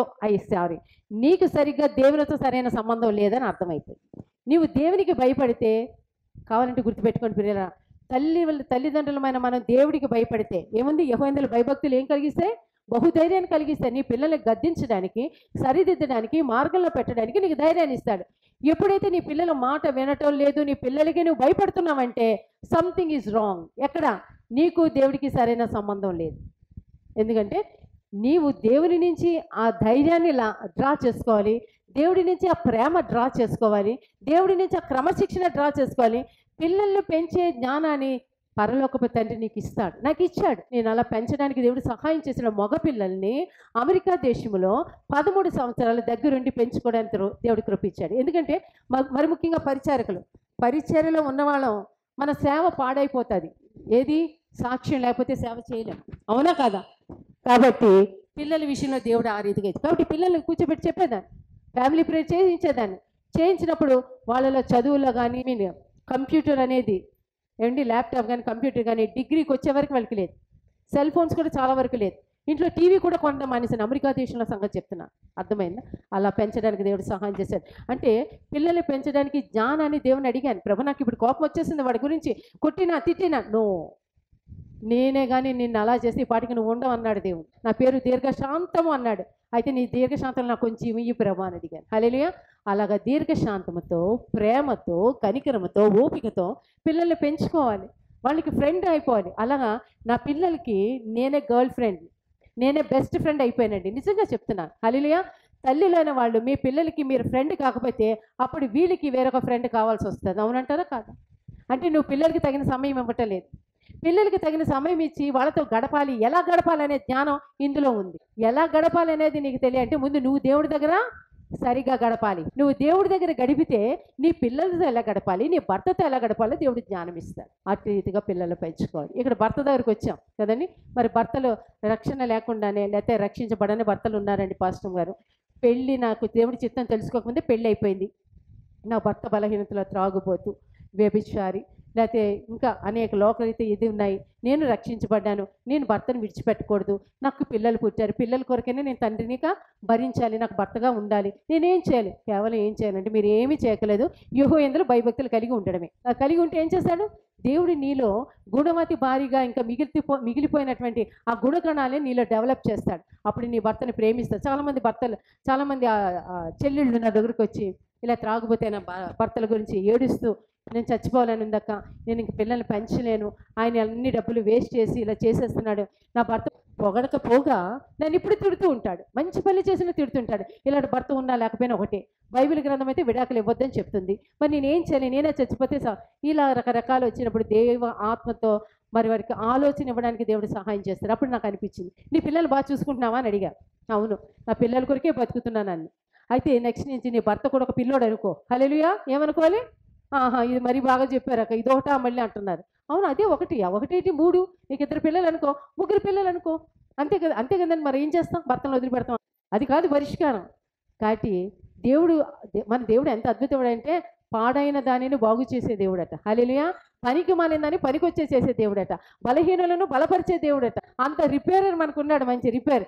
నీకు సరిగ్గా దేవునితో సరైన సంబంధం లేదని అర్థమైపోయింది. నీవు దేవునికి భయపడితే, కావాలంటే గుర్తుపెట్టుకొని పిల్లరా, తల్లిదండ్రులమైన మనం దేవుడికి భయపడితే ఏముంది? యెహోవాయందు భయభక్తులు ఏం కలిగిస్తాయి? బహుధైర్యాన్ని కలిగిస్తాయి. నీ పిల్లల్ని గద్దించడానికి, సరిదిద్దడానికి, మార్గంలో పెట్టడానికి నీకు ధైర్యాన్ని ఇస్తాడు. ఎప్పుడైతే నీ పిల్లల మాట వినటం లేదు, నీ పిల్లలకి నువ్వు భయపడుతున్నావంటే సంథింగ్ ఈజ్ రాంగ్. ఎక్కడ? నీకు దేవుడికి సరైన సంబంధం లేదు. ఎందుకంటే నీవు దేవుని నుంచి ఆ ధైర్యాన్ని డ్రా చేసుకోవాలి, దేవుడి నుంచి ఆ ప్రేమ డ్రా చేసుకోవాలి, దేవుడి నుంచి ఆ క్రమశిక్షణ డ్రా చేసుకోవాలి. పిల్లల్ని పెంచే జ్ఞానాన్ని పరలోకపు తండ్రి నీకు ఇస్తాడు, నాకు ఇచ్చాడు. నేను అలా పెంచడానికి దేవుడు సహాయం చేసిన మగపిల్లల్ని అమెరికా దేశంలో 13 సంవత్సరాల దగ్గరుండి పెంచుకోవడానికి దేవుడు కృపించాడు. ఎందుకంటే మరి ముఖ్యంగా పరిచర్యలో ఉన్నవాళ్ళం మన సేవ పాడైపోతుంది. ఏది? సాక్ష్యం లేకపోతే సేవ చేయలేం, అవునా కాదా? కాబట్టి పిల్లల విషయంలో దేవుడు ఆ రీతిగా ఇచ్చాడు. కాబట్టి పిల్లల్ని కూర్చోబెట్టి చెప్పేదాన్ని, ఫ్యామిలీ ప్రేయర్ చేయించేదాన్ని. చేయించినప్పుడు వాళ్ళలో చదువులో కానీ కంప్యూటర్ అనేది ల్యాప్టాప్ కానీ కంప్యూటర్ కానీ డిగ్రీకి వచ్చే వరకు వాళ్ళకి లేదు. సెల్ ఫోన్స్ కూడా చాలా వరకు లేదు. ఇంట్లో టీవీ కూడా కొనడం మానేసాను. అమెరికా దేశంలో సంగతి చెప్తున్నా, అర్థమైందా? అలా పెంచడానికి దేవుడు సహాయం చేశాడు. అంటే పిల్లల్ని పెంచడానికి జ్ఞానాన్ని దేవుని అడిగాను. ప్రభు నాకు ఇప్పుడు కోపం వచ్చేసింది, వాడి గురించి కొట్టినా తిట్టినా, నో, నేనే కానీ నిన్ను అలా చేసి ఈ పాటికి నువ్వు ఉండవు అన్నాడు దేవుడు. నా పేరు దీర్ఘశాంతము అన్నాడు. అయితే నీ దీర్ఘశాంతం నాకు కొంచెం ఇయ్యి ప్రభు అని అడిగాను. హల్లెలూయా. అలాగా దీర్ఘశాంతముతో, ప్రేమతో, కనికరముతో, ఓపికతో పిల్లల్ని పెంచుకోవాలి, వాళ్ళకి ఫ్రెండ్ అయిపోవాలి. అలాగా నా పిల్లలకి నేనే గర్ల్ ఫ్రెండ్, నేనే బెస్ట్ ఫ్రెండ్ అయిపోయానండి, నిజంగా చెప్తున్నాను. హల్లెలూయా. తల్లిలైన వాళ్ళు మీ పిల్లలకి మీరు ఫ్రెండ్ కాకపోతే అప్పుడు వీళ్ళకి వేరొక ఫ్రెండ్ కావాల్సి వస్తుంది, అవునంటారా కాదా? అంటే నువ్వు పిల్లలకి తగిన సమయం ఇవ్వటం లేదు. పిల్లలకి తగిన సమయం ఇచ్చి వాళ్ళతో గడపాలి, ఎలా గడపాలి అనే జ్ఞానం ఇందులో ఉంది. ఎలా గడపాలి అనేది నీకు తెలియాలంటే ముందు నువ్వు దేవుడి దగ్గర సరిగా గడపాలి. నువ్వు దేవుడి దగ్గర గడిపితే నీ పిల్లలతో ఎలా గడపాలి, నీ భర్తతో ఎలా గడపాలో దేవుడు జ్ఞానం ఇస్తాడు. అటు రీతిగా పిల్లలు పెంచుకోవాలి. ఇక్కడ భర్త దగ్గరికి వచ్చాం కదండి. మరి భర్తలు రక్షణ లేకుండానే, లేకపోతే రక్షించబడని భర్తలు ఉన్నారండి. పాస్టర్ గారు, పెళ్ళి నాకు దేవుడి చిత్తం తెలుసుకోకముందే పెళ్ళి అయిపోయింది. నా భర్త బలహీనతలో త్రాగుబోతు, వ్యభిచారి, లేకపోతే ఇంకా అనేక లోకరీతి ఇది ఉన్నాయి. నేను రక్షించబడ్డాను, నేను భర్తను విడిచిపెట్టకూడదు, నాకు పిల్లలు పుట్టారు, పిల్లల కొరకైనా నేను తండ్రినిగా భరించాలి, నాకు భర్తగా ఉండాలి. నేనేం చేయాలి? కేవలం ఏం చేయాలంటే మీరు ఏమీ చేయకలేదు, యెహోవాయందు భయభక్తులు కలిగి ఉండడమే. కలిగి ఉంటే ఏం చేస్తాడు? దేవుడు నీలో గుణవతి భారీగా ఇంకా మిగిలిపోయినటువంటి ఆ గుణగణాన్ని నీలో డెవలప్ చేస్తాడు. అప్పుడు నీ భర్తని ప్రేమిస్తాడు. చాలామంది చెల్లెళ్ళు నా దగ్గరకు వచ్చి ఇలా త్రాగుపోతే నా భర్తల గురించి ఏడుస్తూ, నేను చచ్చిపోవాలని ఉందక్క, నేను ఇంక పిల్లల్ని పెంచలేను, ఆయన అన్ని డబ్బులు వేస్ట్ చేసి ఇలా చేసేస్తున్నాడు, నా భర్త పొగడకపోగా నన్ను ఇప్పుడు తిడుతూ ఉంటాడు, మంచి పని చేసిన తిడుతుంటాడు. ఇలాంటి భర్త ఉన్నా లేకపోయినా ఒకటే. బైబిల్ గ్రంథం అయితే విడాకులు ఇవ్వద్దని చెప్తుంది. మరి నేనేం చేయాలి? నేనే చచ్చిపోతే ఇలా రకరకాలు వచ్చినప్పుడు దేవ ఆత్మతో మరి వారికి ఆలోచన ఇవ్వడానికి దేవుడు సహాయం చేస్తారు. అప్పుడు నాకు అనిపించింది, నీ పిల్లలు బాగా చూసుకుంటున్నావా అని అడిగా. అవును, నా పిల్లల కొరికే బతుకుతున్నాను అని. అయితే నెక్స్ట్ నుంచి నీ భర్త కూడా ఒక పిల్లోడు అనుకో. హల్లెలూయా. ఏమనుకోవాలి? ఇది మరీ బాగా చెప్పారక్క, ఇదొకటా మళ్ళీ అంటున్నారు. అవును, అదే ఒకటేటి 3, నీకు 2 పిల్లలు అనుకో, 3 పిల్లలు అనుకో, అంతే కదండి. మరి ఏం చేస్తాం? భర్తను వదిలిపెడతాం? అది కాదు పరిష్కారం. కాబట్టి మన దేవుడు ఎంత అద్భుతముడు అంటే పాడైన దానిని బాగు చేసే దేవుడట. హల్లెలూయా. పనికి మాలిన దాన్ని పనికొచ్చే చేసే దేవుడట. బలహీనులను బలపరిచే దేవుడట. అంత రిపేరర్ మనకున్నాడు, మంచి రిపేర్.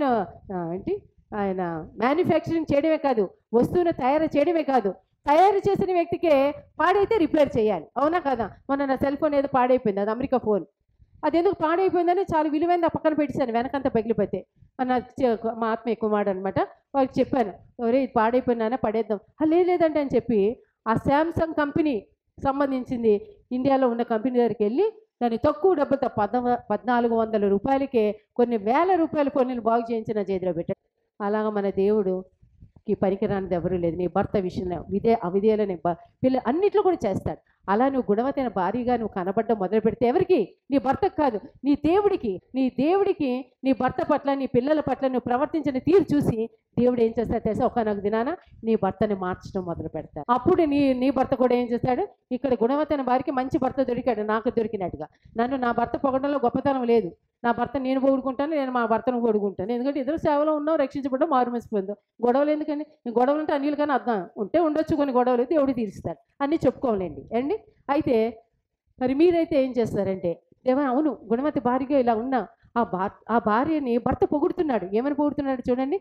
ఆయన మ్యానుఫ్యాక్చరింగ్ చేయడమే కాదు, వస్తువును తయారు చేయడమే కాదు, తయారు చేసిన వ్యక్తికే పాడైతే రిపేర్ చేయాలి, అవునా కదా? మొన్న నా సెల్ ఫోన్ ఏదో పాడైపోయింది, అది అమెరికా ఫోన్. అది ఎందుకు పాడైపోయిందని చాలా విలువైంది ఆ పక్కన పెట్టేశాను, వెనకంతా పగిలిపోతే. మా ఆత్మీయ కుమారుడు అనమాట, వాళ్ళకి చెప్పాను, ఎవరే ఇది పాడైపోయినా పడేద్దాం. లేదంటే అని చెప్పి ఆ శాంసంగ్ కంపెనీ సంబంధించింది ఇండియాలో ఉన్న కంపెనీ దగ్గరికి వెళ్ళి దాన్ని తక్కువ డబ్బులతో 1400 రూపాయలకే కొన్ని వేల రూపాయల ఫోన్లను బాగు చేయించిన చేతిలో పెట్టాడు. అలాగా మన దేవుడుకి పనికిరానిది ఎవరూ లేదు. నీ భర్త విషయంలో అవిధేయులని పిల్లలు అన్నిట్లో కూడా చేస్తాడు. అలా నువ్వు గుణవతైన భార్యగా నువ్వు కనబడడం మొదలు పెడితే ఎవరికి? నీ భర్తకు కాదు, నీ దేవుడికి నీ భర్త పట్ల, నీ పిల్లల పట్ల నువ్వు ప్రవర్తించిన తీరు చూసి దేవుడు ఏం చేస్తాడు తెలుసా? ఒకనొక దినాన నీ భర్తని మార్చడం మొదలు పెడతాడు. అప్పుడు నీ భర్త కూడా ఏం చేస్తాడు? ఇక్కడ గుణవతైన భార్యకి మంచి భర్త దొరికాడు, నాకు దొరికినట్టుగా. నా భర్త పొగడంలో గొప్పతనం లేదు. నా భర్త నేను పొగుడుకుంటాను, నేను మా భర్తను పొగుడుకుంటాను. ఎందుకంటే ఇద్దరు సేవలో ఉన్నాం, రక్షించబడ్డం, మారుమసిపోయిందో. గొడవలు ఎందుకండి? గొడవలు అంటే అన్నిలు కానీ అర్థం ఉంటే ఉండొచ్చు, కొన్ని గొడవలు దేవుడు తీరుస్తాడు, అన్నీ చెప్పుకోవాలండి అండి. అయితే మరి మీరైతే ఏం చేస్తారంటే, దేవా అవును గుణవతి భార్యగా ఇలా ఉన్నా ఆ భార్యని భర్త పొగుడుతున్నాడు. ఏమని పొగుడుతున్నాడు చూడండి,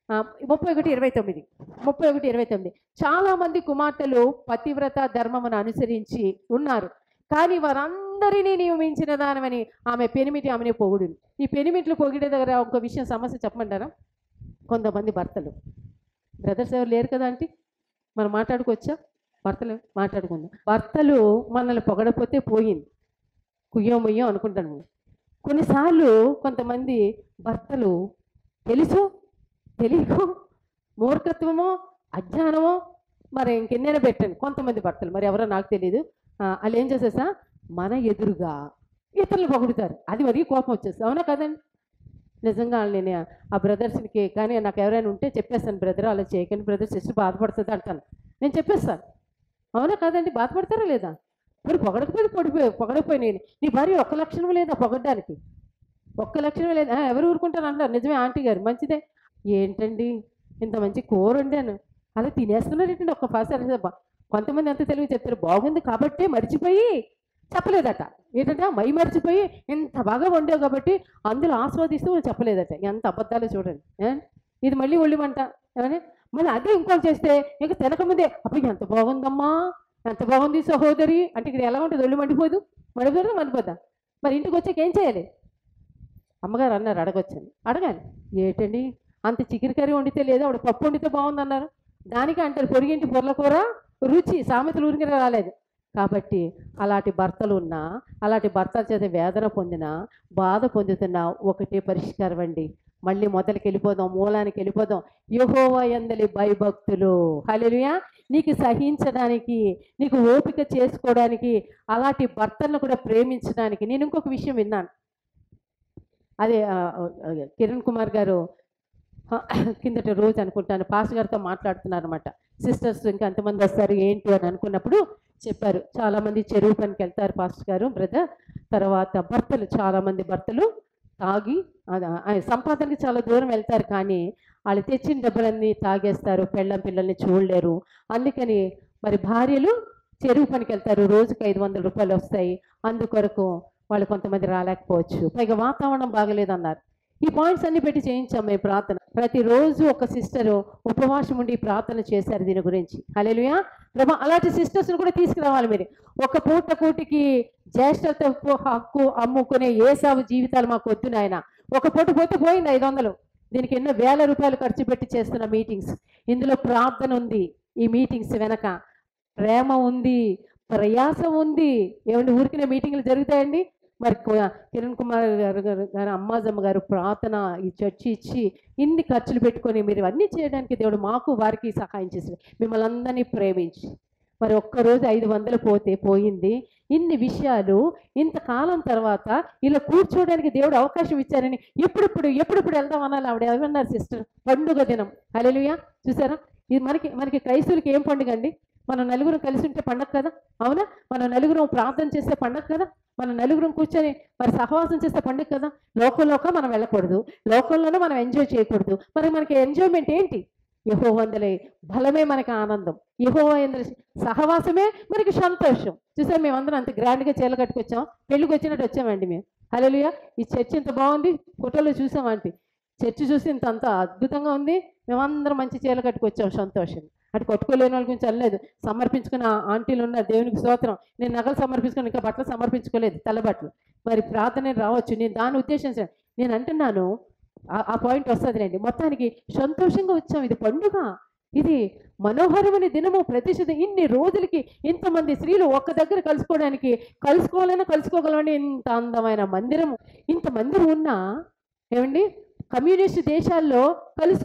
31:29 చాలామంది కుమార్తెలు పతివ్రత ధర్మమును అనుసరించి ఉన్నారు, కానీ వారందరినీ నియమించిన దానమని ఆమె పెనిమిటి ఆమెని పొగుడును. ఈ పెనిమిట్లు పొగిడే దగ్గర ఒక విషయం సమస్య చెప్పమంటారా? కొంతమంది భర్తలు, బ్రదర్స్ ఎవరు లేరు కదా అంటే మనం మాట్లాడుకోవచ్చా? భర్తలు మాట్లాడుకుందాం. భర్తలు మనల్ని పొగడపోతే పోయింది, కుయ్యో ముయ్యో అనుకుంటాను. కొన్నిసార్లు కొంతమంది భర్తలు తెలుసో తెలియకో, మూర్ఖత్వమో అజ్ఞానమో మరి ఇంకెన్నైనా పెట్టండి, కొంతమంది భర్తలు మరి ఎవరో నాకు తెలియదు, వాళ్ళు ఏం చేసేసా మన ఎదురుగా ఇతరులు పొగుడుతారు. అది మరీ కోపం వచ్చేస్తుంది, అవునా కదండి? నిజంగా నేను ఆ బ్రదర్స్కి కానీ నాకు ఎవరైనా ఉంటే చెప్పేస్తాను, బ్రదర్ అలా చేయకండి బ్రదర్, సిస్టర్ బాధపడుతుంది అంటాను, నేను చెప్పేస్తాను. అవునా కాదండి? బాధపడతారా లేదా? మరి పొగడకపోయి నీ భార్య ఒక్క లక్షణం లేదా పొగడ్డానికి? ఒక్క లక్షణం లేదా? ఎవరు ఊరుకుంటారు అంటారు. నిజమే ఆంటీ గారు, మంచిదే. ఏంటండి ఇంత మంచి కూర వండాను అలా తినేస్తున్నారు ఏంటండి ఒక్క పాసారి? కొంతమంది ఎంత తెలివి చెప్తారు, బాగుంది కాబట్టే మర్చిపోయి చెప్పలేదట. ఏంటంటే మై మర్చిపోయి ఎంత బాగా వండావు కాబట్టి అందులో ఆస్వాదిస్తూ చెప్పలేదట. ఎంత అబద్ధాలు చూడండి. ఇది మళ్ళీ ఒళ్ళిమంట ఏమని మళ్ళీ అదే ఇంకోటి చేస్తే ఇంకా తినకముందే అప్పుడు ఎంత బాగుందమ్మా, ఎంత బాగుంది సహోదరి అంటే ఇక్కడ ఎలా ఉంటుంది? ఒళ్ళు మండిపోదు? మండిపోదా? మరి ఇంటికి వచ్చాక ఏం చేయాలి? అమ్మగారు అన్నారు అడగొచ్చండి. అడగాలి. ఏంటండి అంత చికెన్ కర్రీ వండితే లేదా ఆవిడ పప్పు వండితే బాగుంది అన్నారు, దానికి అంటారు పొరిగింటి పొర్ల కూర రుచి, సామెతలు ఊరికి రాలేదు. కాబట్టి అలాంటి భర్తలు ఉన్నా, అలాంటి భర్తల చేత వేదన పొందినా, బాధ పొందుతున్నా ఒకటే పరిష్కారం అండి. మళ్ళీ మొదలుకి వెళ్ళిపోదాం, మూలానికి వెళ్ళిపోదాం. యెహోవా యందలి భయభక్తులు. హల్లెలూయా. నీకు సహించడానికి, నీకు ఓపిక చేసుకోవడానికి, అలాంటి భర్తలను కూడా ప్రేమించడానికి. నేను ఇంకొక విషయం విన్నాను, అదే కిరణ్ కుమార్ గారు కిందటి రోజు అనుకుంటాను పాస్టర్ గారితో మాట్లాడుతున్నారు అనమాట. సిస్టర్స్ ఇంకా ఎంతమంది వస్తారు ఏంటి అని అనుకున్నప్పుడు చెప్పారు, చాలామంది చెరువు పనికి వెళ్తారు పాస్టర్ గారు బ్రదర్. తర్వాత చాలామంది భర్తలు తాగి సంపాదనకి చాలా దూరం వెళ్తారు, కానీ వాళ్ళు తెచ్చిన డబ్బులన్నీ తాగేస్తారు, పిల్లల్ని చూడలేరు. అందుకని మరి భార్యలు చెరువు పనికి వెళ్తారు, రోజుకి 500 రూపాయలు వస్తాయి, అందుకొరకు వాళ్ళు కొంతమంది రాలేకపోవచ్చు, పైగా వాతావరణం బాగలేదన్నారు. ఈ పాయింట్స్ అన్ని పెట్టి చేయించాం మేము ప్రార్థన. ప్రతిరోజు ఒక సిస్టరు ఉపవాసం ఉండి ప్రార్థన చేశారు దీని గురించి. హల్లెలూయా. ప్రభా అలాంటి సిస్టర్స్ని కూడా తీసుకురావాలి మీరు. ఒక పూట కూటికి జ్యేష్ఠత హక్కు అమ్ముకునే ఏసావు జీవితాలు మాకు వద్దు నాయన. ఒక పూట పోతే పోయింది 500. దీనికి ఎన్నో వేల రూపాయలు ఖర్చు పెట్టి చేస్తున్న మీటింగ్స్. ఇందులో ప్రార్థన ఉంది, ఈ మీటింగ్స్ వెనక ప్రేమ ఉంది, ప్రయాసం ఉంది. ఏమండి ఊరికినే మీటింగ్లు జరుగుతాయండి? మరి కిరణ్ కుమార్ గారు అమ్మాజమ్మ గారు ప్రార్థన ఈ చర్చి ఇచ్చి ఇన్ని ఖర్చులు పెట్టుకొని మీరు అన్నీ చేయడానికి దేవుడు మాకు వారికి సహాయం చేసి మిమ్మల్ని అందరినీ ప్రేమించి మరి ఒక్కరోజు 500 పోతే పోయింది. ఇన్ని విషయాలు ఇంతకాలం తర్వాత ఇలా కూర్చోవడానికి దేవుడు అవకాశం ఇచ్చారని ఎప్పుడెప్పుడు వెళ్దాం అనాలి. ఆవిడ ఏమన్నారు సిస్టర్? పండుగ దినం. హల్లెలూయా. చూసారా, ఇది మనకి క్రైస్తవులకి ఏం పండుగ అండి? మనం నలుగురం కలిసి ఉంటే పండగ కదా, అవునా? మనం నలుగురం ప్రార్థన చేస్తే పండగ కదా, మనం నలుగురం కూర్చొని మరి సహవాసం చేస్తే పండుగ కదా. లోకంలోకి మనం వెళ్ళకూడదు, లోకంలోనే మనం ఎంజాయ్ చేయకూడదు. మరి మనకి ఎంజాయ్మెంట్ ఏంటి? యెహోవా యందలి బలమే మనకి ఆనందం, యెహోవా యందలి సహవాసమే మనకి సంతోషం. చూసారు, మేమందరం అంత గ్రాండ్గా చీరలు కట్టుకొచ్చాం, పెళ్ళికి వచ్చినట్టు వచ్చామండి మేము. హల్లెలూయా. ఈ చర్చి ఇంత బాగుంది, ఫోటోలో చూసామంటే చర్చి చూసి అంత అద్భుతంగా ఉంది. మేమందరం మంచి చీరలు కట్టుకొచ్చాం సంతోషం. అటు కట్టుకోలేని వాళ్ళ గురించి అనలేదు, సమర్పించుకున్న ఆంటీలు ఉన్నారు, దేవునికి స్తోత్రం. నేను నగలు సమర్పించుకుని ఇంకా బట్టలు సమర్పించుకోలేదు, తెల్లబట్టలు. మరి ప్రార్థన రావచ్చు, నేను దాని ఉద్దేశం నేను అంటున్నాను. ఆ పాయింట్ వస్తుందిలేండి. మొత్తానికి సంతోషంగా వచ్చాం, ఇది పండుగ, ఇది మనోహరమైన దినము. ప్రతిష్ఠిత ఇన్ని రోజులకి ఇంతమంది స్త్రీలు ఒక్క దగ్గర కలుసుకోగలమని ఇంత అందమైన మందిరము, ఇంత మందిరం ఉన్నా ఏమండి కమ్యూనిస్ట్ దేశాల్లో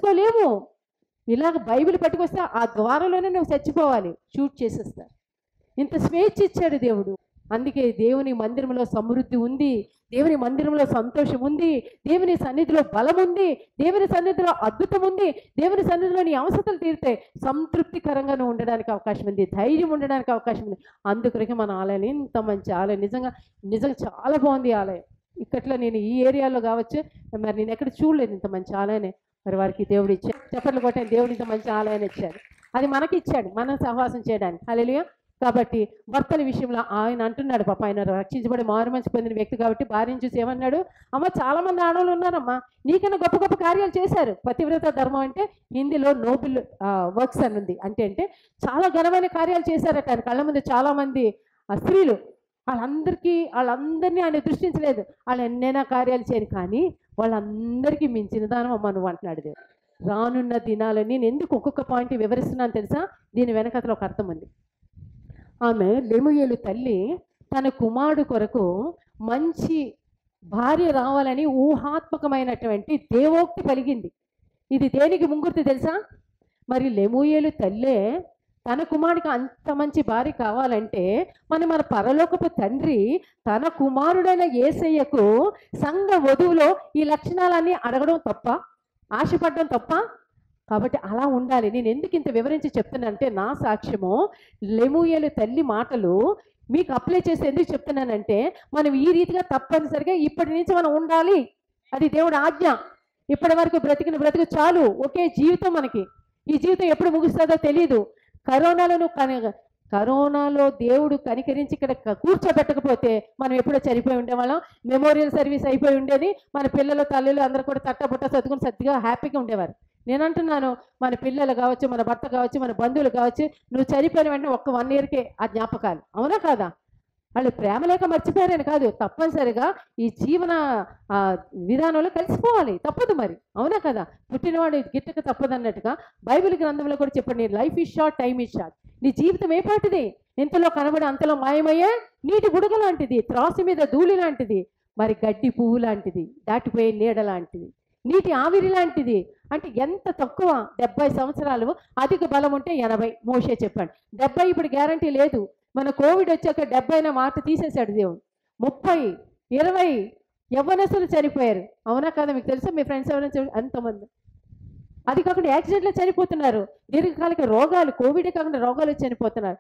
కలుసుకోలేము. ఇలాగ బైబిల్ పట్టుకొస్తే ఆ ద్వారంలోనే నువ్వు చచ్చిపోవాలి, షూట్ చేసేస్తారు. ఇంత స్వేచ్ఛ ఇచ్చాడు దేవుడు. అందుకే దేవుని మందిరంలో సమృద్ధి ఉంది, దేవుని మందిరంలో సంతోషం ఉంది, దేవుని సన్నిధిలో బలం ఉంది, దేవుని సన్నిధిలో అద్భుతం ఉంది, దేవుని సన్నిధిలో నీ అవసరాలు తీరితే సంతృప్తికరంగా నువ్వు ఉండడానికి అవకాశం ఉంది, ధైర్యం ఉండడానికి అవకాశం ఉంది. అందుకొరకే మన ఆలయం ఇంత మంచి ఆలయం, నిజంగా నిజంగా చాలా బాగుంది ఆలయం. ఇక్కట్లో నేను ఈ ఏరియాలో కావచ్చు, మరి నేను ఎక్కడ చూడలేదు ఇంత మంచి ఆలయాన్ని. మరి వారికి దేవుడు ఇచ్చాడు, చప్పట్లు కొట్టాను, దేవుడు ఇంత మంచి ఆలయాన్ని ఇచ్చాడు. అది మనకి ఇచ్చాడు, మనం సహవాసం చేయడానికి. హల్లెలూయా. కాబట్టి భర్తల విషయంలో ఆయన అంటున్నాడు, పాప ఆయన రక్షించబడి మారు మనసు పొందిన వ్యక్తి కాబట్టి భార్యను చూసి ఏమన్నాడు, అమ్మ చాలా మంది ఆడవాళ్ళు ఉన్నారమ్మా, నీకన్నా గొప్ప గొప్ప కార్యాలు చేశారు. పతివ్రత ధర్మం అంటే హిందీలో నోబుల్ వర్క్స్ అని ఉంది. అంటే చాలా ఘనమైన కార్యాలు చేశారట ఆయన కళ్ళ ముందు. చాలామంది స్త్రీలు వాళ్ళందరినీ ఆయన దృష్టించలేదు, వాళ్ళు ఎన్నైనా కార్యాలు చేయను, కానీ వాళ్ళందరికీ మించిన దానం అమ్మ నువ్వు అంటున్నాడు దేవుడు. రానున్న దినాలని నేను ఎందుకు ఒక్కొక్క పాయింట్ వివరిస్తున్నాను తెలుసా? దీని వెనకతలో ఒక అర్థం ఉంది. ఆమె లెముయేలు తల్లి తన కుమారుడు కొరకు మంచి భార్య రావాలని ఊహాత్మకమైనటువంటి దేవోక్తి కలిగింది. ఇది దేనికి ముంగుర్తి తెలుసా? మరి లెముయేలు తల్లే తన కుమారుడికి అంత మంచి భార్య కావాలంటే మన పరలోకపు తండ్రి తన కుమారుడైన యేసయ్యకు సంఘ వధువులో ఈ లక్షణాలన్నీ అడగడం తప్ప, ఆశపడడం తప్ప? కాబట్టి అలా ఉండాలి. నేను ఎందుకు ఇంత వివరించి చెప్తున్నానంటే, నా సాక్ష్యము లెముయేలు తల్లి మాటలు మీకు అప్లై చేసి ఎందుకు చెప్తున్నానంటే, మనం ఈ రీతిగా తప్పనిసరిగా ఇప్పటి నుంచి మనం ఉండాలి. అది దేవుడు ఆజ్ఞ. ఇప్పటి వరకు బ్రతికిన బ్రతుకు చాలు, ఒకే జీవితం మనకి. ఈ జీవితం ఎప్పుడు ముగుస్తుందో తెలియదు. కరోనాలో దేవుడు కనికరించి ఇక్కడ కూర్చోబెట్టకపోతే మనం ఎప్పుడో చనిపోయి ఉండేవాళ్ళం. మెమోరియల్ సర్వీస్ అయిపోయి ఉండేది. మన పిల్లలు తల్లులు అందరూ కూడా తట్టబుట్ట చదువుకుని సర్దిగా హ్యాపీగా ఉండేవారు. నేను అంటున్నాను, మన పిల్లలు కావచ్చు, మన భర్త కావచ్చు, మన బంధువులు కావచ్చు, నువ్వు చనిపోయిన వెంటనే 1 ఇయర్కే ఆ జ్ఞాపకాలు. అవునా కాదా? వాళ్ళు ప్రేమ లేక మర్చిపోయారని కాదు, తప్పనిసరిగా ఈ జీవన విధానంలో కలిసిపోవాలి, తప్పదు మరి. అవునా కదా? పుట్టినవాడు గిట్టక తప్పదు అన్నట్టుగా బైబిల్ గ్రంథంలో కూడా చెప్పండి, life is short, time is short. నీ జీవితం ఏ పాటిది? ఇంతలో కనబడి అంతలో మాయమయ్యే నీటి బుడగ లాంటిది, త్రాసు మీద ధూళి లాంటిది, మరి గడ్డి పువ్వు లాంటిది, దాటిపోయే నీడ లాంటిది, నీటి ఆవిరి లాంటిది. అంటే ఎంత తక్కువ, 70 సంవత్సరాలు, అధిక బలం ఉంటే 80. మోషే చెప్పాడు. 70 ఇప్పుడు గ్యారంటీ లేదు. మన కోవిడ్ వచ్చాక 70 అనే మాట తీసేశాడు దేవుడు. 30, 20 యవ్వనస్తులు చనిపోయారు. అవునా కదా? మీకు తెలుసా? మీ ఫ్రెండ్స్ ఎవరైనా అంతమంది. అది కాకుండా యాక్సిడెంట్లో చనిపోతున్నారు. దీర్ఘకాలిక రోగాలు, కోవిడే కాకుండా రోగాలు చనిపోతున్నారు.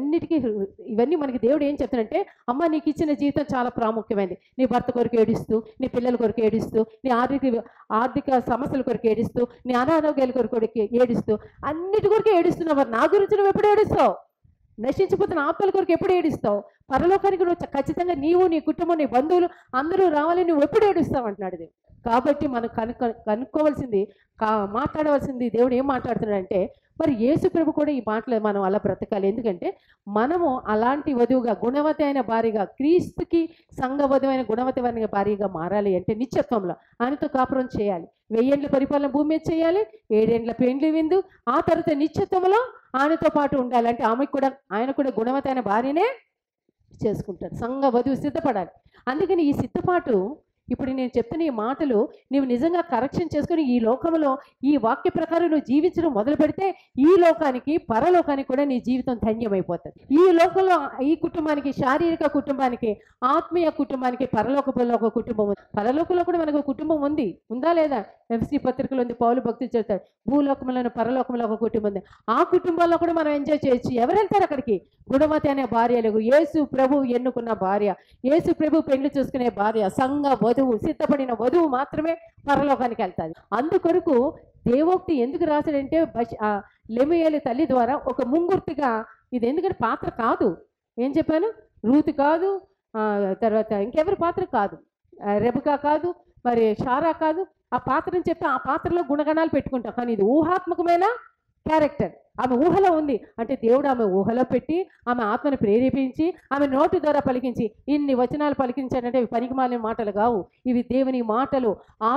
ఇవన్నీ మనకి దేవుడు ఏం చెప్తానంటే, అమ్మ నీకు ఇచ్చిన జీవితం చాలా ప్రాముఖ్యమైనది. నీ భర్త కొరకు ఏడుస్తూ, నీ పిల్లల కొరకు ఏడుస్తూ, నీ ఆర్థిక సమస్యల కొరకు ఏడుస్తూ, నీ అనారోగ్యాల కొరకు ఏడుస్తూ, అన్నిటి కొరకు ఏడుస్తున్నావు. మరి నా గురించి నువ్వు ఎప్పుడు ఏడుస్తావు? నశించిపోతున్న ఆత్మల కొరకు ఎప్పుడు ఏడుస్తావు? పరలోకానికి నువ్వు ఖచ్చితంగా నీవు, నీ కుటుంబం, నీ బంధువులు అందరూ రావాలి, నువ్వు ఎప్పుడు ఏడుస్తావు అంటున్నాడు దేవుడు. కాబట్టి మనం కనుక్కోవాల్సింది, మాట్లాడవలసింది, దేవుడు ఏం మాట్లాడుతున్నాడంటే, మరి యేసు ప్రభు కూడా ఈ మాటలు మనం అలా బ్రతకాలి. ఎందుకంటే మనము అలాంటి వధువుగా, గుణవతి అయిన భార్యగా, క్రీస్తుకి సంఘ వధువైన గుణవతమైన భార్యగా మారాలి అంటే నిత్యత్వంలో ఆయనతో కాపురం చేయాలి. 1000 ఏళ్ల పరిపాలన భూమి మీద చేయాలి, 7 ఏళ్ల పెండ్లి విందు, ఆ తర్వాత నిత్యత్వంలో ఆయనతో పాటు ఉండాలంటే ఆయన కూడా గుణవతైన భార్యనే చేసుకుంటాడు. సంఘ వధువు సిద్ధపడాలి. అందుకని ఈ సిద్ధపాటు, ఇప్పుడు నేను చెప్తున్న ఈ మాటలు నీవు నిజంగా కరెక్షన్ చేసుకుని ఈ లోకంలో ఈ వాక్య ప్రకారం నువ్వు జీవించడం మొదలు పెడితే ఈ లోకానికి, పరలోకానికి కూడా నీ జీవితం ధన్యమైపోతుంది. ఈ లోకంలో ఈ కుటుంబానికి, శారీరక కుటుంబానికి, ఆత్మీయ కుటుంబానికి, పరలోకంలో ఒక కుటుంబం ఉంది. పరలోకంలో కూడా మనకు కుటుంబం ఉంది, ఉందా లేదా? ఎఫ్ఎస్సి పత్రికలో ఉంది, పౌలు భక్తులు చెప్తారు, భూలోకంలోని పరలోకంలో ఒక కుటుంబం ఉంది. ఆ కుటుంబాల్లో కూడా మనం ఎంజాయ్ చేయొచ్చు. ఎవరు వెళ్తారు అక్కడికి? గుణవతి అనే భార్యలు, యేసు ప్రభు ఎన్నుకున్న భార్య, యేసు ప్రభు పెళ్లి చూసుకునే భార్య, సంఘ వధువు, సిద్ధపడిన వధువు మాత్రమే పరలోకానికి వెళ్తాది. అందుకొరకు దేవోక్తి ఎందుకు రాశాడంటే, లెముయేలు తల్లి ద్వారా ఒక ముంగుర్తిగా. ఇది ఎందుకంటే పాత్ర కాదు, ఏం చెప్పాను, రూతు కాదు, తర్వాత ఇంకెవరి పాత్ర కాదు, రెబకా కాదు, మరి షారా కాదు. ఆ పాత్రని చెప్పి ఆ పాత్రలో గుణగణాలు పెట్టుకుంటాం. కానీ ఇది ఊహాత్మకమైన క్యారెక్టర్. ఆమె ఊహలో ఉంది అంటే దేవుడు ఆమె ఊహలో పెట్టి, ఆమె ఆత్మను ప్రేరేపించి, ఆమె నోటి ద్వారా పలికించి, ఇన్ని వచనాలు పలికించాడంటే ఇవి పనికిమాలిన మాటలు కావు, ఇవి దేవుని మాటలు,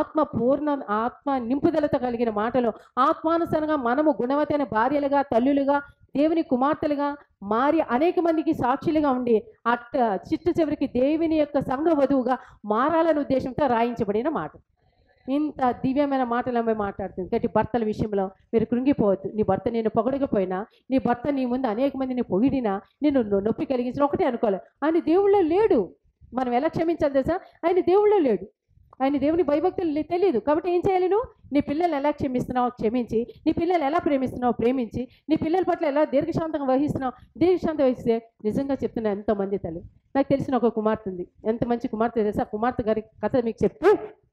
ఆత్మ నింపుదలతో కలిగిన మాటలు. ఆత్మానుసారంగా మనము గుణవతైన భార్యలుగా, తల్లులుగా, దేవుని కుమార్తెలుగా మారి అనేక మందికి సాక్షులుగా ఉండి చిట్ట చివరికి దేవుని యొక్క సంఘ వధువుగా మారాలనే ఉద్దేశంతో రాయించబడిన మాట. ఇంత దివ్యమైన మాటలు అమ్మాయి మాట్లాడుతుంది. కాబట్టి భర్తల విషయంలో మీరు కృంగిపోవద్దు. నీ భర్త నేను పొగడకపోయినా, నీ భర్త నీ ముందు అనేక మందిని పొగిడినా, నేను నొప్పి కలిగించిన ఒకటే అనుకోవాలి, ఆయన దేవుళ్ళో లేడు. మనం ఎలా క్షమించాలి తెలుసా? ఆయన దేవుళ్ళో లేడు. ఆయన దేవుని భయభక్తులు తెలియదు. కాబట్టి ఏం చేయాలి? నువ్వు నీ పిల్లలు ఎలా క్షమిస్తున్నావు క్షమించి, నీ పిల్లలు ఎలా ప్రేమిస్తున్నావు ప్రేమించి, నీ పిల్లల పట్ల ఎలా దీర్ఘశాంతంగా వహిస్తున్నావు దీర్ఘశాంతం వహిస్తే, నిజంగా చెప్తున్నా ఎంతోమంది తల్లి, నాకు తెలిసిన ఒక కుమార్తె ఉంది. ఎంత మంచి కుమార్తె తెలుసా? ఆ కుమార్తె గారి కథ మీకు చెప్తూ,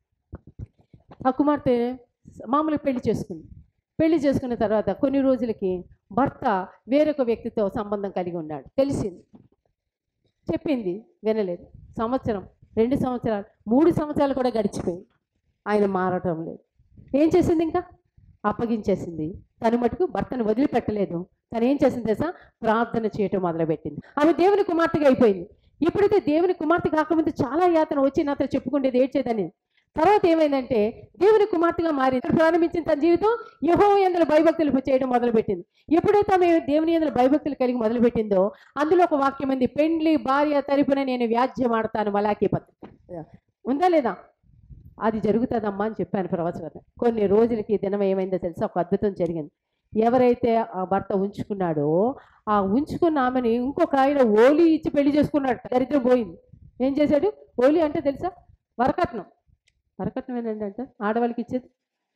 ఆ కుమార్తె మామూలుగా పెళ్లి చేసుకుంది. పెళ్లి చేసుకున్న తర్వాత కొన్ని రోజులకి భర్త వేరొక వ్యక్తితో సంబంధం కలిగి ఉన్నాడు. తెలిసింది, చెప్పింది, వినలేదు. సంవత్సరం, 2 సంవత్సరాలు, 3 సంవత్సరాలు కూడా గడిచిపోయింది. ఆయన మారటం లేదు. ఏం చేసింది? ఇంకా అప్పగించేసింది. తను మటుకు భర్తను వదిలిపెట్టలేదు. తను ఏం చేసింది తెలుసా? ప్రార్థన చేయటం మొదలుపెట్టింది. ఆమె దేవుని కుమార్తెగా అయిపోయింది. ఎప్పుడైతే దేవుని కుమార్తె కాకముందు చాలా యాతన వచ్చి నాతో చెప్పుకుండేది, ఏడ్చేదని. తర్వాత ఏమైందంటే దేవుని కుమార్తెగా మారి ప్రారంభించిన తన జీవితం యెహోవా యందు భయభక్తులు చేయడం మొదలుపెట్టింది. ఎప్పుడైతే ఆమె దేవుని యందు భయభక్తులు కలిగి మొదలుపెట్టిందో, అందులో ఒక వాక్యం ఉంది, పెండ్లి భార్య తరపున నేను వ్యాజ్యం ఆడతాను. మలాకీ పత్రిక ఉందా లేదా? అది జరుగుతుందమ్మా అని చెప్పాను ప్రవచనం. కొన్ని రోజులకి దినం ఏమైందో తెలుసా? ఒక అద్భుతం జరిగింది. ఎవరైతే ఆ భర్త ఉంచుకున్నాడో, ఆ ఉంచుకున్న ఆమెని ఇంకొక ఆయన ఓలి ఇచ్చి పెళ్లి చేసుకున్నాడు. దరిద్రం పోయింది. ఏం చేశాడు? ఓలి అంటే తెలుసా? వరకట్నం. వరకట్నం ఏంటంటే ఆడవాళ్ళకి ఇచ్చేది,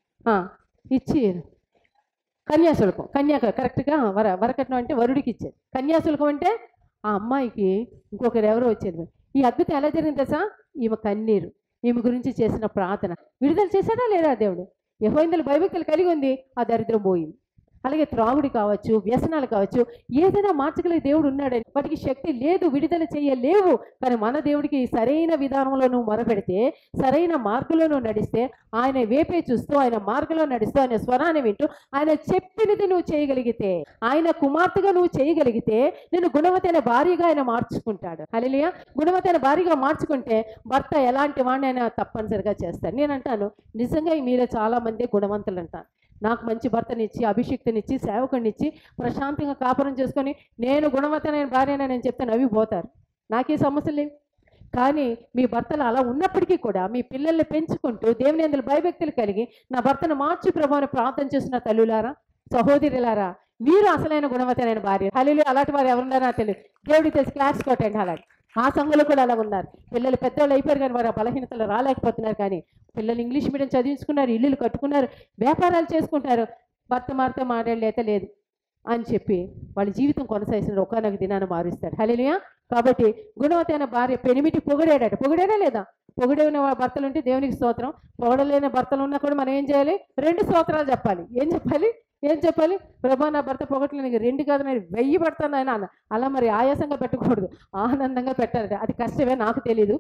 ఇచ్చి కన్యాశుల్కం. కరెక్ట్గా వరకట్నం అంటే వరుడికి ఇచ్చేది. కన్యాశుల్కం అంటే ఆ అమ్మాయికి ఇంకొకరు ఎవరో వచ్చేది. ఈ అద్భుతం ఎలా జరిగింది తెలుసా? ఈమె కన్నీరు, ఈమె గురించి చేసిన ప్రార్థన విడుదల చేశాడా లేదా దేవుడు? యెహోవా యందు భయభక్తులు కలిగి ఉంది, ఆ దరిద్రం పోయింది. అలాగే త్రాగుడు కావచ్చు, వ్యసనాలు కావచ్చు, ఏదైనా మార్చగలిగే దేవుడు ఉన్నాడని. వాటికి శక్తి లేదు, విడుదల చేయలేవు. కానీ మన దేవుడికి సరైన విధానంలో నువ్వు మొరపెడితే, సరైన మార్గంలో నువ్వు నడిస్తే, ఆయన వేపే చూస్తూ, ఆయన మార్గంలో నడుస్తూ, ఆయన స్వరాన్ని వింటూ, ఆయన చెప్పినది నువ్వు చేయగలిగితే, ఆయన కుమార్తెగా నువ్వు చేయగలిగితే, నేను గుణవతైన భార్యగా ఆయన మార్చుకుంటాడు. హల్లెలూయా. గుణవతైన భార్యగా మార్చుకుంటే భర్త ఎలాంటి వాడిని ఆయన తప్పనిసరిగా చేస్తాడు. నేను అంటాను, నిజంగా మీలో చాలామంది గుణవంతులు అంటాను. నాకు మంచి భర్తనిచ్చి, అభిషిక్తనిచ్చి, సేవకునిచ్చి, ప్రశాంతంగా కాపురం చేసుకొని నేను గుణవతమైన భార్యని నేను చెప్తే నవ్విపోతారు. నాకే సమస్య లేవు. కానీ మీ భర్తలు అలా ఉన్నప్పటికీ కూడా మీ పిల్లల్ని పెంచుకుంటూ దేవుని యందు భయభక్తులు కలిగి, నా భర్తను మార్చి ప్రభువుని ప్రార్థన చేస్తున్న తల్లులారా, సహోదరులారా, మీరు అసలైన గుణవతమైన భార్య. హల్లెలూయా. అలాంటి వారు ఎవరున్నారో తెలియదు. దేవుడికి తెలిసి క్లాస్ కొట్టండి. అలాంటి ఆ సంఘంలో కూడా అలా ఉన్నారు. పిల్లలు పెద్దవాళ్ళు అయిపోయారు కానీ వారు ఆ బలహీనతలు రాలేకపోతున్నారు. కానీ పిల్లలు ఇంగ్లీష్ మీడియం చదివించుకున్నారు, ఇల్లులు కట్టుకున్నారు, వ్యాపారాలు చేసుకుంటారు. భర్త మారితే మాట్లాడలేత లేదు అని చెప్పి వాళ్ళ జీవితం కొనసాగిస్తున్నారు. ఒకనొక దినాన్ని మారుస్తాడు. హల్లెలూయా. కాబట్టి గుణవతైన భార్య పెనిమిటి పొగిడాడట. పొగిడాడా లేదా? పొగిడిన భర్తలు ఉంటే దేవునికి స్తోత్రం. పొగడలేని భర్తలు ఉన్నా కూడా మనం ఏం చేయాలి? 2 స్తోత్రాలు చెప్పాలి. ఏం చెప్పాలి? ప్రభా, నా భర్త పొగట్లేదు, నీకు 2 కాదు, నేను 1000 పెడతాను ఆయన అన్న. అలా మరి ఆయాసంగా పెట్టకూడదు, ఆనందంగా పెట్టాలి. అది కష్టమే, నాకు తెలియదు.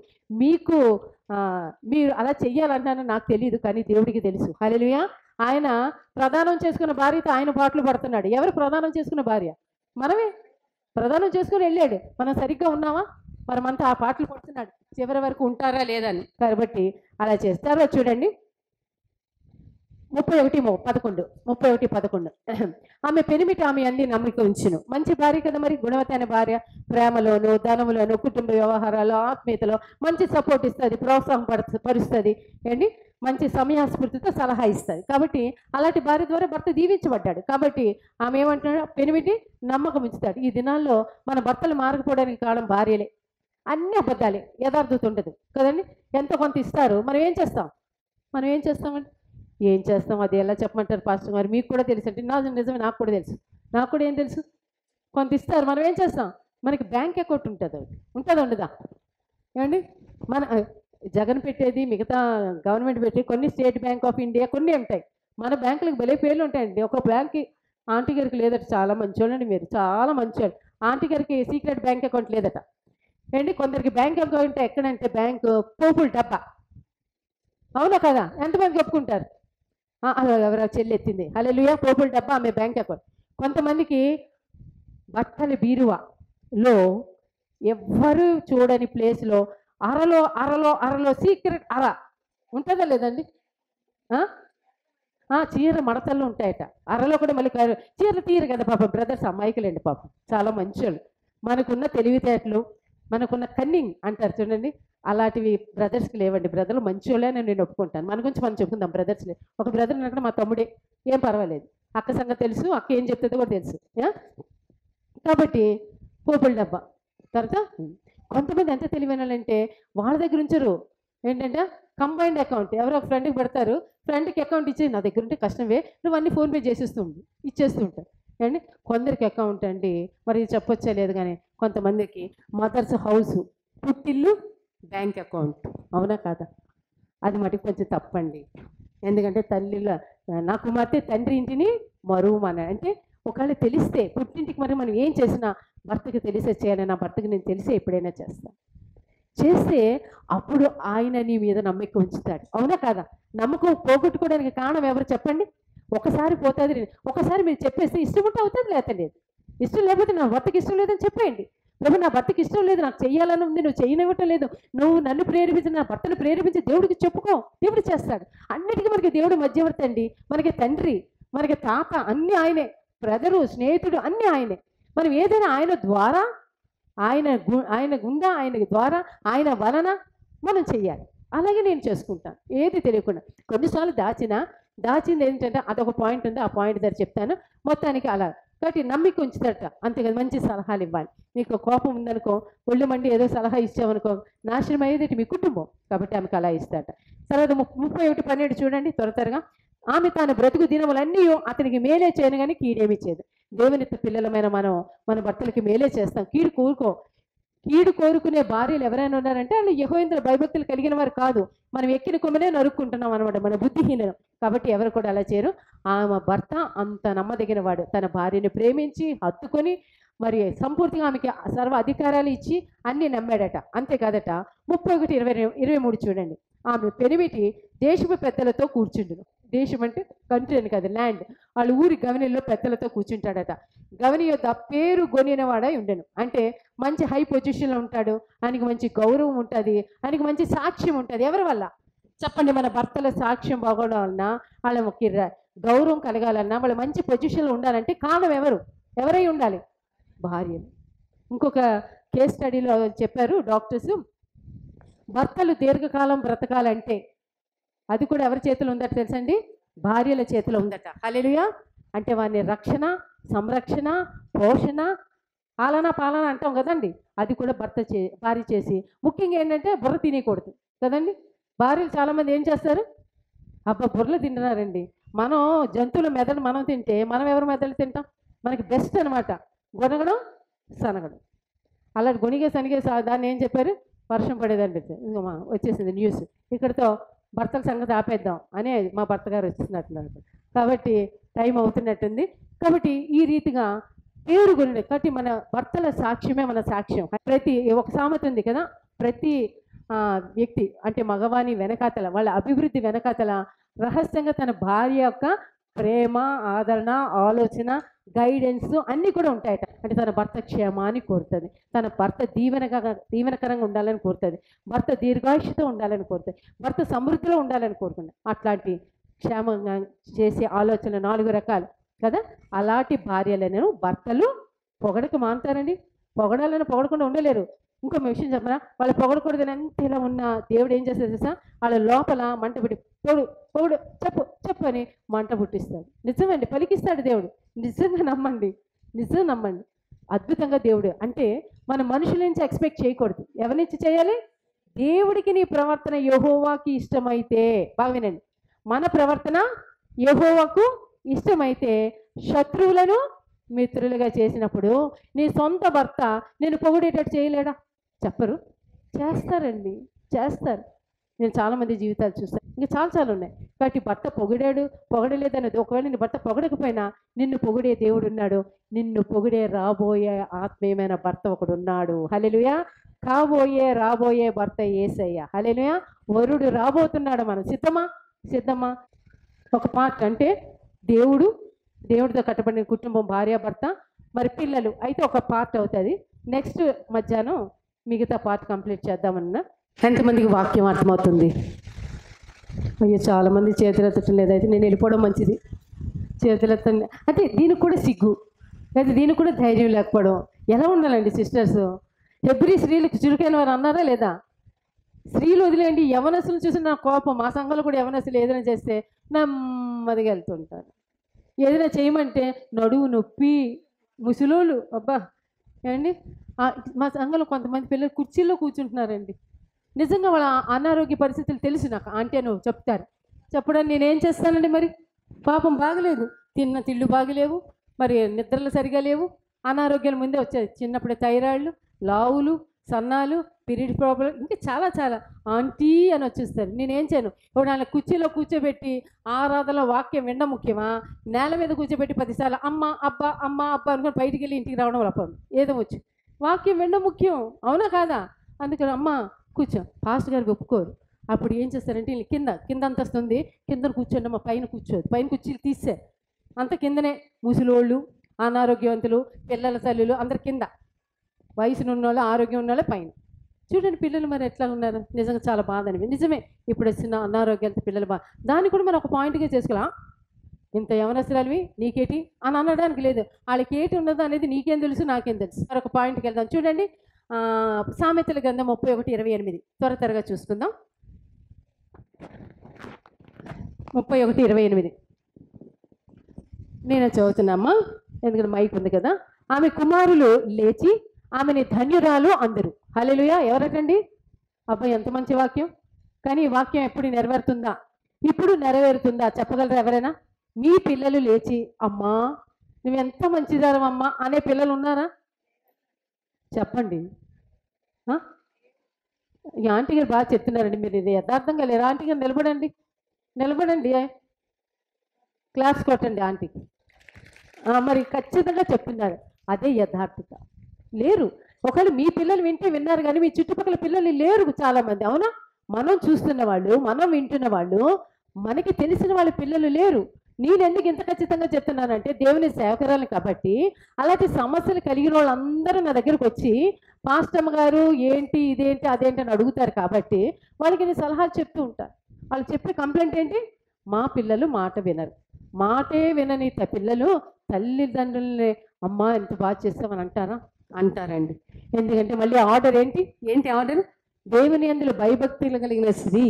మీరు అలా చెయ్యాలంటానో నాకు తెలియదు, కానీ దేవుడికి తెలుసు. హల్లెలూయా. ఆయన ప్రదానం చేసుకున్న భార్యతో ఆయన పాటలు పడుతున్నాడు. ఎవరు ప్రదానం చేసుకున్న భార్య? మనమే. ప్రదానం చేసుకుని వెళ్ళాడు. మనం సరిగ్గా ఉన్నామా? మనమంతా ఆ పాటలు పడుతున్నాడు, చివరి వరకు ఉంటారా లేదని. కాబట్టి అలా చేస్తారు. చూడండి 31:11 ఆమె పెనిమిటి ఆమె అన్ని నమ్మిక ఉంచును. మంచి భార్య కదా మరి, గుణవతైన భార్య. ప్రేమలోను, ధనములోను, కుటుంబ వ్యవహారాలు, ఆత్మీయతలో మంచి సపోర్ట్ ఇస్తుంది, ప్రోత్సాహం పరుస్తుంది ఏంటి, మంచి సమయస్ఫూర్తితో సలహా ఇస్తుంది. కాబట్టి అలాంటి భార్య ద్వారా భర్త దీవించబడ్డాడు. కాబట్టి ఆమె ఏమంటున్నాడు? పెనిమిటి నమ్మకం ఉంచుతాడు. ఈ దినాల్లో మన భర్తలు మారకపోవడానికి కారణం భార్యలే. అన్ని అబద్ధాలే, యథార్థత ఉండదు కదండి. ఎంతో కొంత ఇస్తారు, మనం ఏం చేస్తామండి? ఏం చేస్తాం? అది ఎలా చెప్పమంటారు పాస్టర్ గారు? మీకు కూడా తెలుసు అంటే? నిజమే, నాకు కూడా తెలుసు. నాకు కూడా ఏం తెలుసు? కొంత ఇస్తారు, మనం ఏం చేస్తాం? మనకి బ్యాంక్ అకౌంట్ ఉంటుందా? ఉండదా? ఏమండి, మన జగన్ పెట్టేది, మిగతా గవర్నమెంట్ పెట్టి కొన్ని, స్టేట్ బ్యాంక్ ఆఫ్ ఇండియా కొన్ని ఉంటాయి. మన బ్యాంకులకు భలే పేర్లు ఉంటాయండి. ఒక బ్యాంక్కి ఆంటీ గారికి లేదట. చాలా మంచోళ్ళండి మీరు, చాలా మంచోళ్ళు. ఆంటీ గారికి సీక్రెట్ బ్యాంక్ అకౌంట్ లేదట. ఏంటి, కొందరికి బ్యాంక్ అకౌంట్ ఎక్కడంటే బ్యాంకు పోపుల డబ్బా. అవునా కదా? ఎంతమంది చెప్పుకుంటారు? ఎవరో చెల్లి ఎత్తింది. హల్లెలూయా. పోపుల డబ్బా ఆమె బ్యాంక్ అకౌంట్. కొంతమందికి బట్టల బీరువాలో ఎవ్వరు చూడని ప్లేస్లో అరలో సీక్రెట్ అర ఉంటుందా లేదండి? చీర మడతల్లో ఉంటాయట. అరలో కూడా మళ్ళీ చీరలు తీరు కదా పాపం. బ్రదర్స్ అమ్మాయికులండి పాపం, చాలా మంచోళ్ళు. మనకున్న తెలివితేటలు, మనకున్న కన్నింగ్ అంటారు చూడండి, అలాంటివి బ్రదర్స్కి లేవండి. బ్రదర్లు మంచోళ్ళే అని నేను ఒప్పుకుంటాను. మన గురించి మనం చెప్పుకుందాం. బ్రదర్స్లే ఒక బ్రదర్ అక్కడ మా తమ్ముడే, ఏం పర్వాలేదు. అక్క సంగతి తెలుసు, అక్క ఏం చెప్తుందో కూడా తెలుసు. కాబట్టి పోపుల డబ్బా. తర్వాత కొంతమంది ఎంత తెలివైన వాళ్ళంటే వాళ్ళ దగ్గర ఉంచరు. ఏంటంటే కంబైన్డ్ అకౌంట్ ఎవరో ఒక ఫ్రెండ్కి పెడతారు. ఫ్రెండ్కి అకౌంట్ ఇచ్చి నా దగ్గర ఉంటే కష్టమే, నువ్వు అన్నీ ఫోన్పే ఇచ్చేస్తూ ఉంటారు. అండి కొందరికి అకౌంట్ అండి, మరి చెప్పొచ్చా లేదు కానీ కొంతమందికి మదర్స్ హౌస్, పుట్టిల్లు, బ్యాంక్ అకౌంట్. అవునా కాదా? అది మటుకు కొంచెం తప్పండి. ఎందుకంటే నా కుమార్తె తండ్రి ఇంటిని మరువమన అంటే ఒకవేళ తెలిస్తే పుట్టింటికి మరి మనం ఏం చేసినా భర్తకి తెలిసే చేయాలి. నా భర్తకి నేను తెలిసే ఎప్పుడైనా చేస్తే అప్పుడు ఆయన నీ మీద నమ్మకం ఉంచుతాడు. అవునా కాదా? నమ్మకం పోగొట్టుకోవడానికి కారణం ఎవరు చెప్పండి? ఒకసారి పోతుంది, ఒకసారి మీరు చెప్పేస్తే ఇష్టం ఉంటే అవుతుంది, లేదు ఇష్టం లేకపోతే నా భర్తకి ఇష్టం లేదని చెప్పేయండి. ప్రభు నా భర్తకి ఇష్టం లేదు, నాకు చెయ్యాలని ఉంది, నువ్వు చేయనివ్వటం లేదు, నువ్వు నన్ను ప్రేరేపించి నా భర్తను ప్రేరేపించి దేవుడికి చెప్పుకో, దేవుడు చేస్తాడు. అన్నిటికీ మనకి దేవుడు మధ్యవర్తి అండి. మనకి తండ్రి, మనకి తాత, అన్నీ ఆయనే. బ్రదరు, స్నేహితుడు అన్నీ ఆయనే. మనం ఏదైనా ఆయన ద్వారా, ఆయన గుండా, ఆయన ద్వారా, ఆయన వలన మనం చెయ్యాలి. అలాగే నేను చేసుకుంటాను ఏది తెలియకుండా. కొన్నిసార్లు దాచింది ఏంటంటే అదొక పాయింట్ ఉంది, ఆ పాయింట్ దగ్గర చెప్తాను. మొత్తానికి అలా కాబట్టి నమ్మిక ఉంచుతాడట. అంతేకాదు మంచి సలహాలు ఇవ్వాలి. మీకు కోపం ఉందనుకో, ఒళ్ళు మండి ఏదో సలహా ఇచ్చామనుకో, నాశనం అయ్యేది మీ కుటుంబం. కాబట్టి ఆమెకు అలా ఇస్తాడట. తర్వాత 31:12 చూడండి త్వరగా. ఆమె తాను బ్రతుకు దినములన్నీ అతనికి మేలే చేయను కానీ కీడేమిచ్చేది. దేవుని పిల్లలమైన మన భర్తలకి మేలే చేస్తాం. కీడు కోరుకునే భార్యలు ఎవరైనా ఉన్నారంటే వాళ్ళు యెహోవాయందు భయభక్తులు కలిగిన వారు కాదు. మనం ఎక్కిన కొమ్మనే నరుక్కుంటున్నాం అనమాట, మన బుద్ధిహీనం. కాబట్టి ఎవరు కూడా అలా చేయరు. ఆమె భర్త అంత నమ్మదగిన వాడు. తన భార్యను ప్రేమించి హత్తుకొని మరి సంపూర్తిగా ఆమెకి సర్వ అధికారాలు ఇచ్చి అన్నీ నమ్మాడట. అంతేకాదట 31:23 చూడండి. ఆమె పెనిమిటి దేశపు పెద్దలతో కూర్చుండును. దేశం అంటే కంట్రీ అని కాదు, ల్యాండ్. వాళ్ళు ఊరి గవనిలో పెద్దలతో కూర్చుంటాడట. గవని యొక్క పేరు గొనినవాడై ఉండను. అంటే మంచి హై పొజిషన్లో ఉంటాడు, ఆయనకి మంచి గౌరవం ఉంటుంది, ఆయనకి మంచి సాక్ష్యం ఉంటుంది. ఎవరి వల్ల చెప్పండి? మన భర్తల సాక్ష్యం బాగోవడం వలన, వాళ్ళకి గౌరవం కలగాలన్నా, వాళ్ళు మంచి పొజిషన్లో ఉండాలంటే కారణం ఎవరై ఉండాలి? భార్యలు. ఇంకొక కేస్ స్టడీలో చెప్పారు డాక్టర్స్, భర్తలు దీర్ఘకాలం బ్రతకాలంటే అది కూడా ఎవరి చేతిలో ఉందట తెలుసండి? భార్యల చేతిలో ఉందట. హల్లెలూయా. అంటే వారిని రక్షణ, సంరక్షణ, పోషణ, పాలన అంటాం కదండి, అది కూడా భార్య చేసి. ముఖ్యంగా ఏంటంటే బుర్ర తినకూడదు కదండి. భార్యలు చాలామంది ఏం చేస్తారు? బుర్రలు తింటున్నారండి. మనం జంతువుల మెదడు మనం తింటే మనం ఎవరి మెదడు తింటాం? మనకి బెస్ట్ అనమాట గొనగడం, సనగడం. అలా గొనిగే సనిగే దాన్ని ఏం చెప్పారు? వర్షం పడేదండి. ఇంకా వచ్చేసింది న్యూస్. ఇక్కడితో భర్తల సంగతి ఆపేద్దాం అనే మా భర్త గారు వచ్చినట్టున్నారు. కాబట్టి టైం అవుతున్నట్టుంది. కాబట్టి ఈ రీతిగా పేరు గురించి కాబట్టి మన భర్తల సాక్ష్యమే మన సాక్ష్యం. ప్రతి ఒక సామెత ఉంది కదా, ప్రతి వ్యక్తి అంటే మగవాని వెనకాతల, వాళ్ళ అభివృద్ధి వెనకాతల రహస్యంగా తన భార్య యొక్క ప్రేమ, ఆదరణ, ఆలోచన, గైడెన్స్ అన్నీ కూడా ఉంటాయట. అంటే తన భర్త క్షేమాన్ని కోరుతుంది, తన భర్త దీవెనకరంగా ఉండాలని కోరుతుంది, భర్త దీర్ఘాయుషతో ఉండాలని కోరుతుంది, భర్త సమృద్ధిలో ఉండాలని కోరుకుంటుంది. అట్లాంటి క్షేమంగా చేసే ఆలోచన 4 రకాలు కదా. అలాంటి భార్యలను భర్తలు పొగడక మానుతారండి. పొగడకుండా ఉండలేరు. ఇంకో విషయం చెప్పనా, వాళ్ళు పొగడకూడదని ఎంత ఇలా ఉన్న దేవుడు ఏం చేస్తారు తెలుసా? వాళ్ళ లోపల మంట పెట్టి పొగుడు చెప్పు అని మంట పుట్టిస్తాడు. నిజమండి, పలికిస్తాడు దేవుడు. నిజంగా నమ్మండి. అద్భుతంగా దేవుడు అంటే మన మనుషుల నుంచి ఎక్స్పెక్ట్ చేయకూడదు. ఎవరి నుంచి చేయాలి? దేవుడికి నీ ప్రవర్తన యెహోవాకి ఇష్టమైతే, బాగా వినండి, మన ప్రవర్తన యెహోవాకు ఇష్టమైతే శత్రువులను మిత్రులుగా చేసినప్పుడు నీ సొంత భర్త నేను పొగిడేటట్టు చేయలేడా? చెప్పరు. చేస్తారు. నేను చాలామంది జీవితాలు చూస్తాను, ఇంకా చాలా ఉన్నాయి. కాబట్టి భర్త పొగడలేదనేది, ఒకవేళ నీ భర్త పొగడకపోయినా నిన్ను పొగిడే దేవుడు ఉన్నాడు. నిన్ను పొగిడే రాబోయే ఆత్మీయమైన భర్త ఒకడు ఉన్నాడు. హల్లెలూయా. రాబోయే భర్త యేసయ్య. హల్లెలూయా. వరుడు రాబోతున్నాడు. మనం సిద్ధమా? ఒక పార్ట్ అంటే దేవుడితో కట్టబడిన కుటుంబం, భార్య భర్త, మరి పిల్లలు అయితే ఒక పార్ట్ అవుతుంది. నెక్స్ట్ మధ్యాహ్నం మిగతా పార్ట్ కంప్లీట్ చేద్దామన్నా. ఎంతమందికి వాక్యం అర్థమవుతుంది? అయ్యో చాలామంది చేతులెత్తటం లేదు. అయితే నేను వెళ్ళిపోవడం మంచిది. చేతులెత్తండి అంటే దీనికి కూడా సిగ్గు, అయితే దీనికి కూడా ధైర్యం లేకపోవడం. ఎలా ఉండాలండి సిస్టర్స్? హెబ్రీ స్త్రీలకు చురుకైన వారు అన్నారా లేదా? స్త్రీలు వదిలేయండి, యవనస్తులు చూసి నా కోపం. మా సంఘంలో కూడా యవనస్తులు ఏదైనా చేస్తే నెమ్మదిగా వెళ్తుంటారు. ఏదైనా చేయమంటే నడువు నొప్పి, ముసలోళ్ళు. అబ్బా ఏమండి, మా సంఘంలో కొంతమంది పిల్లలు కుర్చీల్లో కూర్చుంటున్నారండి. నిజంగా వాళ్ళ అనారోగ్య పరిస్థితులు తెలుసు నాకు. ఆంటీ అని చెప్తారు. చెప్పడానికి నేనేం చేస్తానండి? మరి పాపం బాగలేదు, తిన్న తిళ్ళు బాగలేవు, మరి నిద్రలు సరిగా లేవు, అనారోగ్యాల ముందే వచ్చాయి. చిన్నప్పుడే థైరాయిడ్లు, లావులు, సన్నాలు, పీరియడ్ ప్రాబ్లం, ఇంకా చాలా చాలా. ఆంటీ అని వచ్చేస్తారు. నేనేం చేయను. ఇప్పుడు ఆయన కుర్చీలో కూర్చోబెట్టి ఆరాధనలో వాక్యం వినడం ముఖ్యమా? నేల మీద కూర్చోబెట్టి 10 సార్లు అమ్మ అబ్బా అమ్మ అబ్బా అనుకుని బయటికి వెళ్ళి ఇంటికి రావడం వల్ల ఏదో వచ్చు. వాక్యం వినడం ముఖ్యం, అవునా కాదా? అందుకని అమ్మ కూర్చో. పాస్టర్ గారికి ఒప్పుకోరు. అప్పుడు ఏం చేస్తారంటే వీళ్ళు కింద అంతస్తుంది, కింద కూర్చోండి అమ్మ, పైన కూర్చోదు. పైన కుర్చీలు తీసే అంత కిందనే. ముసలోళ్ళు, అనారోగ్యవంతులు, పిల్లల తల్లులు అందరు కింద, వయసును ఉన్న వాళ్ళు, ఆరోగ్యం ఉన్న వాళ్ళే పైన. చూడండి పిల్లలు మరి ఎట్లా ఉన్నారు. నిజంగా చాలా బాధ అనిపించింది. నిజమే, ఇప్పుడు వచ్చిన అనారోగ్యంతో పిల్లలు దాన్ని కూడా మనం ఒక పాయింట్గా చేసుకోవాలా. ఇంత యవనస్తులవి నీకేటి అని అనడానికి లేదు. వాళ్ళకి ఏటి ఉన్నదో అనేది నీకేం తెలుసు, నాకేం తెలుసు. మరొక పాయింట్కి వెళ్దాం. చూడండి, సామెతల గ్రంథం 31:28 త్వరగా చూసుకుందాం. 31:28 నేను చదువుతున్నామ్మా, ఎందుకంటే మైక్ ఉంది కదా. ఆమె కుమారులు లేచి ఆమెని ధన్యురాలు అందరు. హల్లెలూయా. ఎవరటండి? అబ్బాయి, ఎంత మంచి వాక్యం. కానీ ఈ వాక్యం ఎప్పుడు నెరవేరుతుందా? ఇప్పుడు నెరవేరుతుందా? చెప్పగలరా ఎవరైనా? మీ పిల్లలు లేచి అమ్మా నువ్వెంత మంచిదారమ్మా అనే పిల్లలు ఉన్నారా? చెప్పండి. ఈ ఆంటీ గారు బాగా చెప్తున్నారండి. మీరు ఇది యథార్థంగా లేరు. ఆంటీ గారు నిలబడండి, నిలబడండి, క్లాస్ కొట్టండి ఆంటీకి. మరి ఖచ్చితంగా చెప్తున్నారు, అదే యథార్థత. లేరు. ఒకవేళ మీ పిల్లలు వింటే విన్నారు, కానీ మీ చుట్టుపక్కల పిల్లలు లేరు చాలామంది, అవునా? మనం చూస్తున్న వాళ్ళు, మనం వింటున్న వాళ్ళు, మనకి తెలిసిన వాళ్ళ పిల్లలు లేరు. నేను ఎందుకు ఇంత ఖచ్చితంగా చెప్తున్నానంటే దేవుని సేవకురాలు కాబట్టి. అలాంటి సమస్యలు కలిగిన వాళ్ళందరూ నా దగ్గరకు వచ్చి పాస్టమ్మ గారు ఏంటి ఇదేంటి అదేంటి అని అడుగుతారు కాబట్టి వాళ్ళకి నేను సలహాలు చెప్తూ ఉంటాను. వాళ్ళు చెప్పే కంప్లైంట్ ఏంటి? మా పిల్లలు మాట వినరు. మాటే వినని పిల్లలు తల్లిదండ్రులని అమ్మ ఎంత బాగా చేస్తామని అంటారండి. ఎందుకంటే మళ్ళీ ఆర్డర్ ఏంటి ఆర్డర్? దేవుని అందులో భయభక్తులు కలిగిన స్త్రీ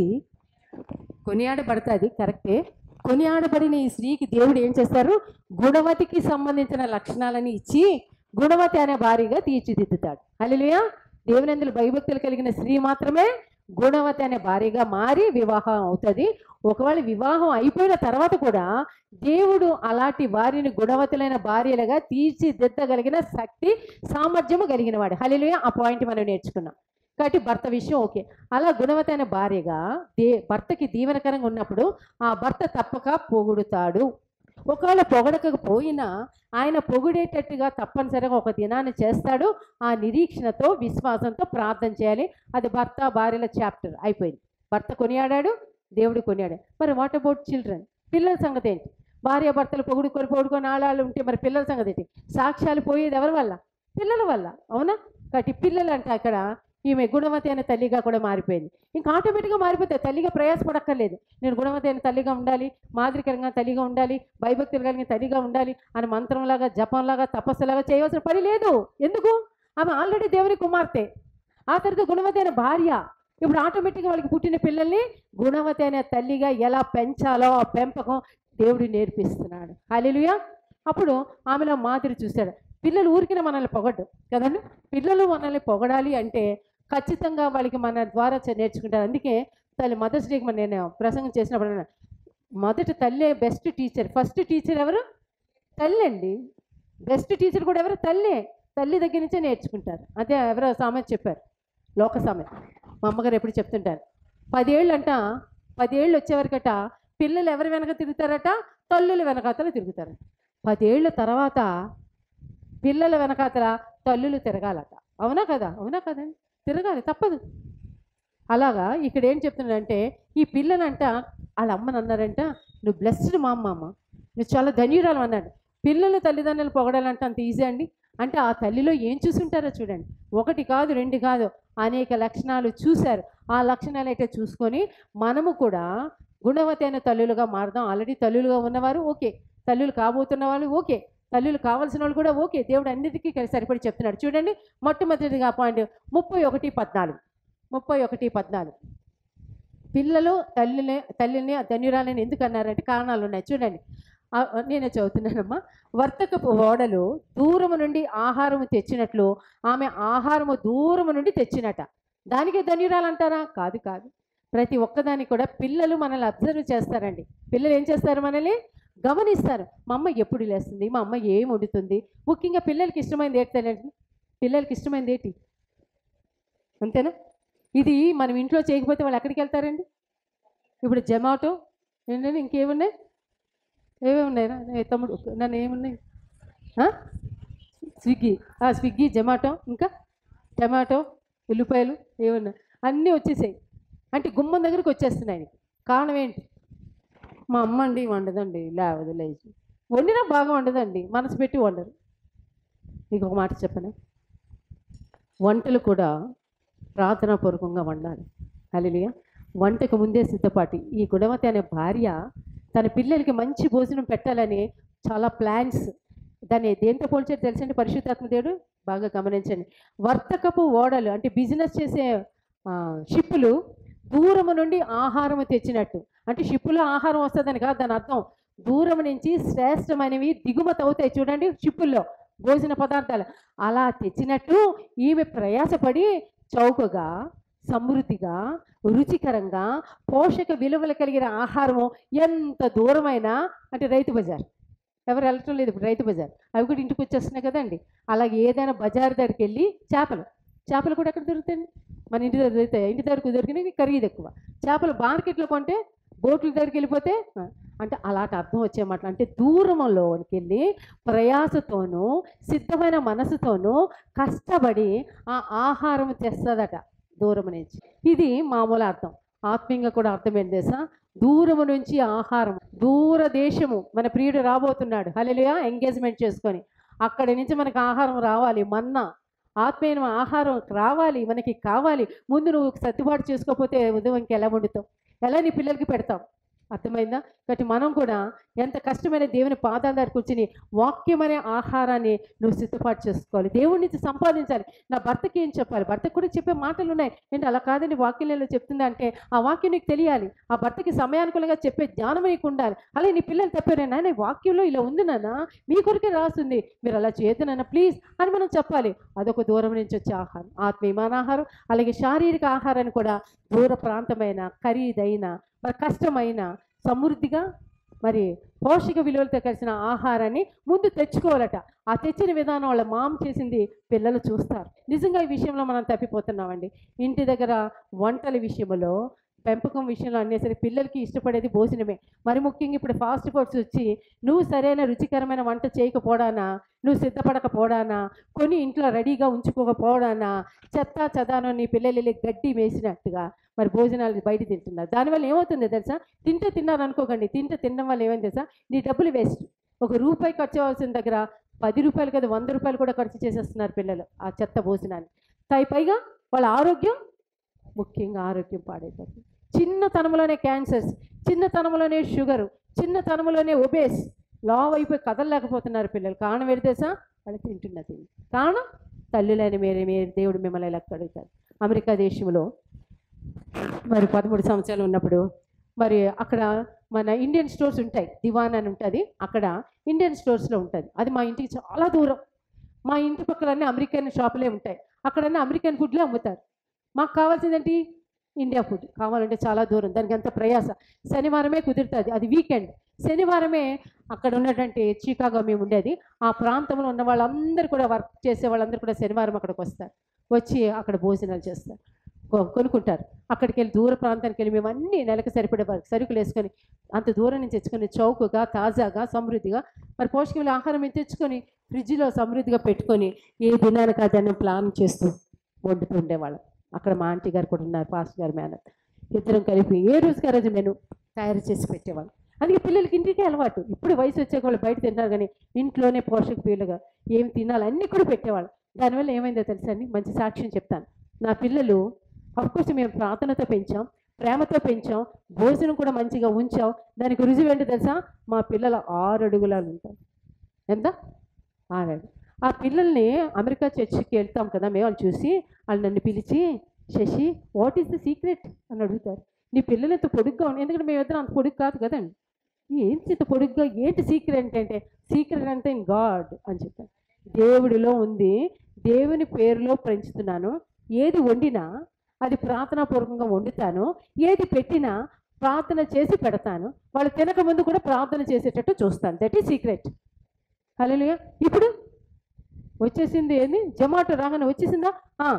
కొనియాడబడుతుంది, కరెక్టే. కొనియాడబడిన ఈ స్త్రీకి దేవుడు ఏం చేస్తారు? గుణవతికి సంబంధించిన లక్షణాలని ఇచ్చి గుణవతి అనే భార్యగా తీర్చిదిద్దుతాడు. హల్లెలూయా. దేవుని అందులో భయభక్తులు కలిగిన స్త్రీ మాత్రమే గుణవతి అనే భార్యగా మారి వివాహం అవుతుంది. ఒకవేళ వివాహం అయిపోయిన తర్వాత కూడా దేవుడు అలాంటి వారిని గుణవతులైన భార్యలుగా తీర్చిదిద్దగలిగిన శక్తి, సామర్థ్యము కలిగిన వాడు. హల్లెలూయా. ఆ పాయింట్ మనం నేర్చుకున్నాం. కాబట్టి భర్త విషయం ఓకే. అలా గుణవతైన భార్యగా భర్తకి దీవెనకరంగా ఉన్నప్పుడు ఆ భర్త తప్పక పొగుడుతాడు. ఒకవేళ పొగడకపోయినా ఆయన పొగిడేటట్టుగా తప్పనిసరిగా ఒక దినాన్ని చేస్తాడు. ఆ నిరీక్షణతో, విశ్వాసంతో ప్రార్థన చేయాలి. అది భర్త భార్యల చాప్టర్ అయిపోయింది. భర్త కొనియాడాడు, దేవుడు కొనియాడాడు. మరి వాట్ అబౌట్ చిల్డ్రన్? పిల్లల సంగతి ఏంటి? భార్య భర్తలు పొగుడుకొని ఆడాలు ఉంటే మరి పిల్లల సంగతి ఏంటి? సాక్ష్యాలు పోయేది ఎవరి వల్ల? పిల్లల వల్ల, అవునా? కాబట్టి పిల్లలు అంటే అక్కడ ఈమె గుణవతి అయిన తల్లిగా కూడా మారిపోయింది. ఇంకా ఆటోమేటిక్గా మారిపోతాయి. తల్లిగా ప్రయాసపడక్కర్లేదు. నేను గుణవతి అయిన తల్లిగా ఉండాలి, మాదిరికరంగా తల్లిగా ఉండాలి, భయభక్తులు కలిగిన తల్లిగా ఉండాలి అని మంత్రంలాగా, జపంలాగా, తపస్సులాగా చేయవలసిన పని లేదు. ఎందుకు? ఆమె ఆల్రెడీ దేవుని కుమార్తె. ఆ తర్వాత గుణవతి అయిన భార్య. ఇప్పుడు ఆటోమేటిక్గా వాళ్ళకి పుట్టిన పిల్లల్ని గుణవతి అయిన తల్లిగా ఎలా పెంచాలో ఆ పెంపకం దేవుడు నేర్పిస్తున్నాడు. హల్లెలూయా. అప్పుడు ఆమెలో మాదిరి చూశాడు. పిల్లలు ఊరికిన మనల్ని పొగడ్డు కదండి. పిల్లలు మనల్ని పొగడాలి అంటే ఖచ్చితంగా వాళ్ళకి మన ద్వారా నేర్చుకుంటారు. అందుకే తల్లి మదర్స్ డేకి నేను ప్రసంగం చేసినప్పుడు మొదటి తల్లే బెస్ట్ టీచర్. ఫస్ట్ టీచర్ ఎవరు? తల్లి అండి. బెస్ట్ టీచర్ కూడా ఎవరు? తల్లే. తల్లి దగ్గర నుంచే నేర్చుకుంటారు. అదే ఎవరో సామెత చెప్పారు, లోక సామెత. మా అమ్మగారు ఎప్పుడు చెప్తుంటారు. 10 ఏళ్ళు వచ్చేవరకట పిల్లలు ఎవరు వెనక తిరుగుతారట? తల్లులు వెనకాతల తిరుగుతారట. 10 ఏళ్ళ తర్వాత పిల్లల వెనకాతల తల్లులు తిరగాలట. అవునా కదా? అవునా కదండి? తిరగాలి, తప్పదు. అలాగా ఇక్కడ ఏం చెప్తున్నాడంటే ఈ పిల్లలంట వాళ్ళ అమ్మని అన్నారంట, నువ్వు బ్లెస్డ్ మా అమ్మ, నువ్వు చాలా ధన్యురాలు అన్నాడు. పిల్లలు తల్లిదండ్రులు పొగడాలంటే అంత ఈజీ అండి? అంటే ఆ తల్లిలో ఏం చూసుంటారో చూడండి. 1 కాదు 2 కాదు అనేక లక్షణాలు చూశారు. ఆ లక్షణాలు అయితే చూసుకొని మనము కూడా గుణవతి అయిన తల్లులుగా మారదాం. ఆల్రెడీ తల్లులుగా ఉన్నవారు ఓకే, తల్లులు కాబోతున్న వాళ్ళు ఓకే, తల్లులు కావాల్సిన వాళ్ళు కూడా ఓకే, దేవుడు అన్నిటికీ సరిపడి చెప్తున్నాడు. చూడండి, మొట్టమొదటిగా పాయింట్ 31:14. 31:14. పిల్లలు తల్లిని ధన్యురాలని ఎందుకు అన్నారంటే కారణాలు ఉన్నాయి. చూడండి, నేనే చదువుతున్నానమ్మా. వర్తకపు ఓడలు దూరము నుండి ఆహారము తెచ్చినట్లు ఆమె ఆహారము దూరము నుండి తెచ్చినట. దానికే ధన్యురాలు అంటారా? కాదు కాదు. ప్రతి ఒక్కదానికి కూడా పిల్లలు మనల్ని అబ్జర్వ్ చేస్తారండి. పిల్లలు ఏం చేస్తారు? మనల్ని గమనిస్తారు. మా అమ్మ ఎప్పుడు లేస్తుంది, మా అమ్మ ఏం వండుతుంది. ముఖ్యంగా పిల్లలకి ఇష్టమైంది ఏంటి తెలియదు. పిల్లలకి ఇష్టమైంది ఏంటి? అంతేనా? ఇది మనం ఇంట్లో చేయకపోతే వాళ్ళు ఎక్కడికి వెళ్తారండి? ఇప్పుడు జొమాటో ఏంటంటే ఇంకేమున్నాయి, ఏమేమి ఉన్నాయి తమ్ముడు, నన్ను ఏమున్నాయి? స్విగ్గీ, జొమాటో, ఇంకా టమాటో, ఉల్లిపాయలు ఏమన్నా అన్నీ వచ్చేసాయి. అంటే గుమ్మం దగ్గరికి వచ్చేస్తున్నాయి. కారణం ఏంటి? మా అమ్మ అండి వండదండి, లేవదు లేచి వండినా బాగా వండదండి, మనసు పెట్టి వండరు. మీకు ఒక మాట చెప్పను, వంటలు కూడా ప్రార్థనాపూర్వకంగా వండాలి. హల్లెలూయా. వంటకు ముందే సిద్ధపాటి. ఈ గుణవతి అనే భార్య తన పిల్లలకి మంచి భోజనం పెట్టాలని చాలా ప్లాన్స్. దాన్ని దేంతో పోల్చారు తెలుసండి? పరిశుద్ధాత్మ దేవుడు. బాగా గమనించండి. వర్తకపు ఓడలు అంటే బిజినెస్ చేసే షిప్పులు దూరము నుండి ఆహారము తెచ్చినట్టు. అంటే షిప్పులో ఆహారం వస్తుందని కాదు దాని అర్థం. దూరం నుంచి శ్రేష్టమైనవి దిగుమతి అవుతాయి. చూడండి, షిప్పుల్లో భోజన పదార్థాలు అలా తెచ్చినట్టు ఈమె ప్రయాసపడి చౌకగా, సమృద్ధిగా, రుచికరంగా, పోషక విలువలు కలిగిన ఆహారము ఎంత దూరమైనా, అంటే రైతు బజార్ ఎవరు వెళ్ళటం లేదు ఇప్పుడు, రైతు బజార్ అవి కూడా ఇంటికి వచ్చేస్తున్నాయి కదండి. అలాగే ఏదైనా బజార్ దగ్గరికి వెళ్ళి చేపలు కూడా ఎక్కడ దొరుకుతాయండి? మన ఇంటి దగ్గర దొరుకుతాయి. ఇంటి దగ్గరకు దొరికినవి ఖరీదు ఎక్కువ. చేపలు మార్కెట్లో కొంటే బోట్ల దగ్గరికి వెళ్ళిపోతే అంటే అలాంటి అర్థం వచ్చేమాట. అంటే దూరంలోనికి వెళ్ళి ప్రయాసతోనూ సిద్ధమైన మనసుతోనూ కష్టపడి ఆ ఆహారం తెస్తుందట దూరం నుంచి. ఇది మామూలు అర్థం. ఆత్మీయంగా కూడా అర్థం ఏంటి తెలుసా? దూరము నుంచి ఆహారం, దూర దేశము, మన ప్రియుడు రాబోతున్నాడు. హల్లెలూయా. ఎంగేజ్మెంట్ చేసుకొని అక్కడి నుంచి మనకు ఆహారం రావాలి. మన్నా ఆత్మీయ ఆహారం రావాలి, మనకి కావాలి. ముందు నువ్వు సర్దుబాటు చేసుకోకపోతే ఉదయం ఇంకెలా వండుతావు, ఎలా నీ పిల్లలకి పెడతావు? అర్థమైందా? కాబట్టి మనం కూడా ఎంత కష్టమైన దేవుని పాదాల దగ్గర కూర్చుని వాక్యమనే ఆహారాన్ని నువ్వు సిద్ధపాటు చేసుకోవాలి. దేవుడి నుంచి సంపాదించాలి. నా భర్తకి ఏం చెప్పాలి? భర్తకు కూడా చెప్పే మాటలు ఉన్నాయి. ఏంటి అలా కాదని వాక్యంలో చెప్తుందా అంటే ఆ వాక్యం నీకు తెలియాలి. ఆ భర్తకి సమయానుకూలంగా చెప్పే జ్ఞానం నీకు ఉండాలి. అలాగే నీ పిల్లలు చెప్పారు, నాన్న వాక్యంలో ఇలా ఉంది నాన్న, మీ కొరికే రాస్తుంది, మీరు అలా చేయొద్దు నాన్న ప్లీజ్ అని మనం చెప్పాలి. అదొక దూరం నుంచి వచ్చే ఆహారం, ఆత్మీయమైన ఆహారం. అలాగే శారీరక ఆహారాన్ని కూడా దూర ప్రాంతమైన, ఖరీదైన, మరి కష్టమైన, సమృద్ధిగా మరి పోషక విలువలతో కలిసిన ఆహారాన్ని ముందు తెచ్చుకోవాలట. ఆ తెచ్చిన విధానం వాళ్ళ మామ చేసింది పిల్లలు చూస్తారు. నిజంగా ఈ విషయంలో మనం తప్పిపోతున్నామండి. ఇంటి దగ్గర వంటల విషయంలో, పెంపకం విషయంలో అనేసరికి పిల్లలకి ఇష్టపడేది భోజనమే. మరి ముఖ్యంగా ఇప్పుడు ఫాస్ట్ ఫుడ్స్ వచ్చి నువ్వు సరైన రుచికరమైన వంట చేయకపోవడానా, నువ్వు సిద్ధపడకపోవడానా, కొని ఇంట్లో రెడీగా ఉంచుకోకపోవడానా, చెత్త చెదానో నీ పిల్లలు గడ్డి వేసినట్టుగా మరి భోజనాలు బయట తింటున్నారు. దానివల్ల ఏమవుతుందో తెలుసా? తిన్నారు అనుకోకండి, తినడం వల్ల ఏమైంది తెలుసా? నీ డబ్బులు వేస్ట్. ₹1 ఖర్చు అవ్వాల్సిన దగ్గర ₹10 కదా ₹100 కూడా ఖర్చు చేసేస్తున్నారు పిల్లలు ఆ చెత్త భోజనాన్ని. పైగా వాళ్ళ ఆరోగ్యం, ముఖ్యంగా ఆరోగ్యం పాడైపోతుంది. చిన్నతనంలోనే క్యాన్సర్స్, చిన్నతనంలోనే షుగరు, చిన్నతనంలోనే ఒబేస్, లావ్ అయిపోయి కదలలేకపోతున్నారు పిల్లలు. కారణం ఏంటి తెలుసా? వాళ్ళు తింటున్నది. కారణం తల్లులైన మీరు దేవుడు మిమ్మల్ని ఇలా అడుగుతారు. అమెరికా దేశంలో మరి 13 సంవత్సరాలు ఉన్నప్పుడు మరి అక్కడ మన ఇండియన్ స్టోర్స్ ఉంటాయి, దివాన్ అని ఉంటుంది. అక్కడ ఇండియన్ స్టోర్స్లో ఉంటుంది. అది మా ఇంటికి చాలా దూరం. మా ఇంటి పక్కలన్నీ అమెరికన్ షాపులే ఉంటాయి. అక్కడన్నీ అమెరికన్ ఫుడ్లే అమ్ముతారు. మాకు కావాల్సిందేంటి? ఇండియా ఫుడ్ కావాలంటే చాలా దూరం, దానికి ఎంత ప్రయాస. శనివారమే కుదురుతుంది, అది వీకెండ్. శనివారమే అక్కడ ఉన్నటువంటి చికాగో మేము ఉండేది, ఆ ప్రాంతంలో ఉన్న వాళ్ళందరూ కూడా వర్క్ చేసే వాళ్ళందరూ కూడా శనివారం అక్కడికి వస్తారు. వచ్చి అక్కడ భోజనాలు చేస్తారు, కొనుక్కుంటారు. అక్కడికి వెళ్ళి దూర ప్రాంతానికి వెళ్ళి మేము అన్ని నెలకు సరిపడే సరుకులు వేసుకొని అంత దూరం నుంచి తెచ్చుకొని చౌకగా, తాజాగా, సమృద్ధిగా మరి పోషకమైన ఆహారం తెచ్చుకొని ఫ్రిడ్జ్లో సమృద్ధిగా పెట్టుకొని ఏ దినానికి అదన్నీ ప్లాన్ చేస్తూ వండుతూ ఉండేవాళ్ళం. అక్కడ మా ఆంటీ గారు కూడా ఉన్నారు, పాస్టర్ గారు మేనత్. ఇద్దరం కలిపి ఏ రోజుకి ఆ రోజు మెను తయారు చేసి పెట్టేవాళ్ళం. అందుకే పిల్లలకి ఇంటికే అలవాటు. ఇప్పుడు వయసు వచ్చాక వాళ్ళు బయట తింటారు, కానీ ఇంట్లోనే పోషక పిల్లలుగా ఏమి తినాలి అన్నీ కూడా పెట్టేవాళ్ళు. దానివల్ల ఏమైందో తెలుసా అండి? మంచి సాక్ష్యం చెప్తాను. నా పిల్లలు అఫ్కోర్స్ మేము ప్రార్థనతో పెంచాం, ప్రేమతో పెంచాం, భోజనం కూడా మంచిగా ఉంచాం. దానికి రుజువు ఏంటో తెలుసా? మా పిల్లలు 6 అడుగులు ఉంటారు. ఎంత? ఆగాడు. ఆ పిల్లల్ని అమెరికా చర్చికి వెళ్తాం కదా మేము, వాళ్ళు చూసి వాళ్ళు నన్ను పిలిచి, Shashi what is the secret అని అడుగుతారు. నీ పిల్లలు ఎంత పొడుగ్గా ఉన్నాయి, ఎందుకంటే మేమిద్దరం అంత పొడుగు కాదు కదండి. ఏంటి ఇంత పొడుగ్గా, ఏంటి సీక్రెట్ అంటే, సీక్రెట్ అంటే ఇన్ గాడ్ అని చెప్పాను. దేవుడిలో ఉంది, దేవుని పేరులో పెంచుతున్నాను. ఏది వండినా అది ప్రార్థనాపూర్వకంగా వండుతాను, ఏది పెట్టినా ప్రార్థన చేసి పెడతాను, వాళ్ళు తినక ముందు కూడా ప్రార్థన చేసేటట్టు చూస్తాను. That is secret. హల్లెలూయా. ఇప్పుడు వచ్చేసింది ఏంది, జొమాటో రాగానే వచ్చేసిందా,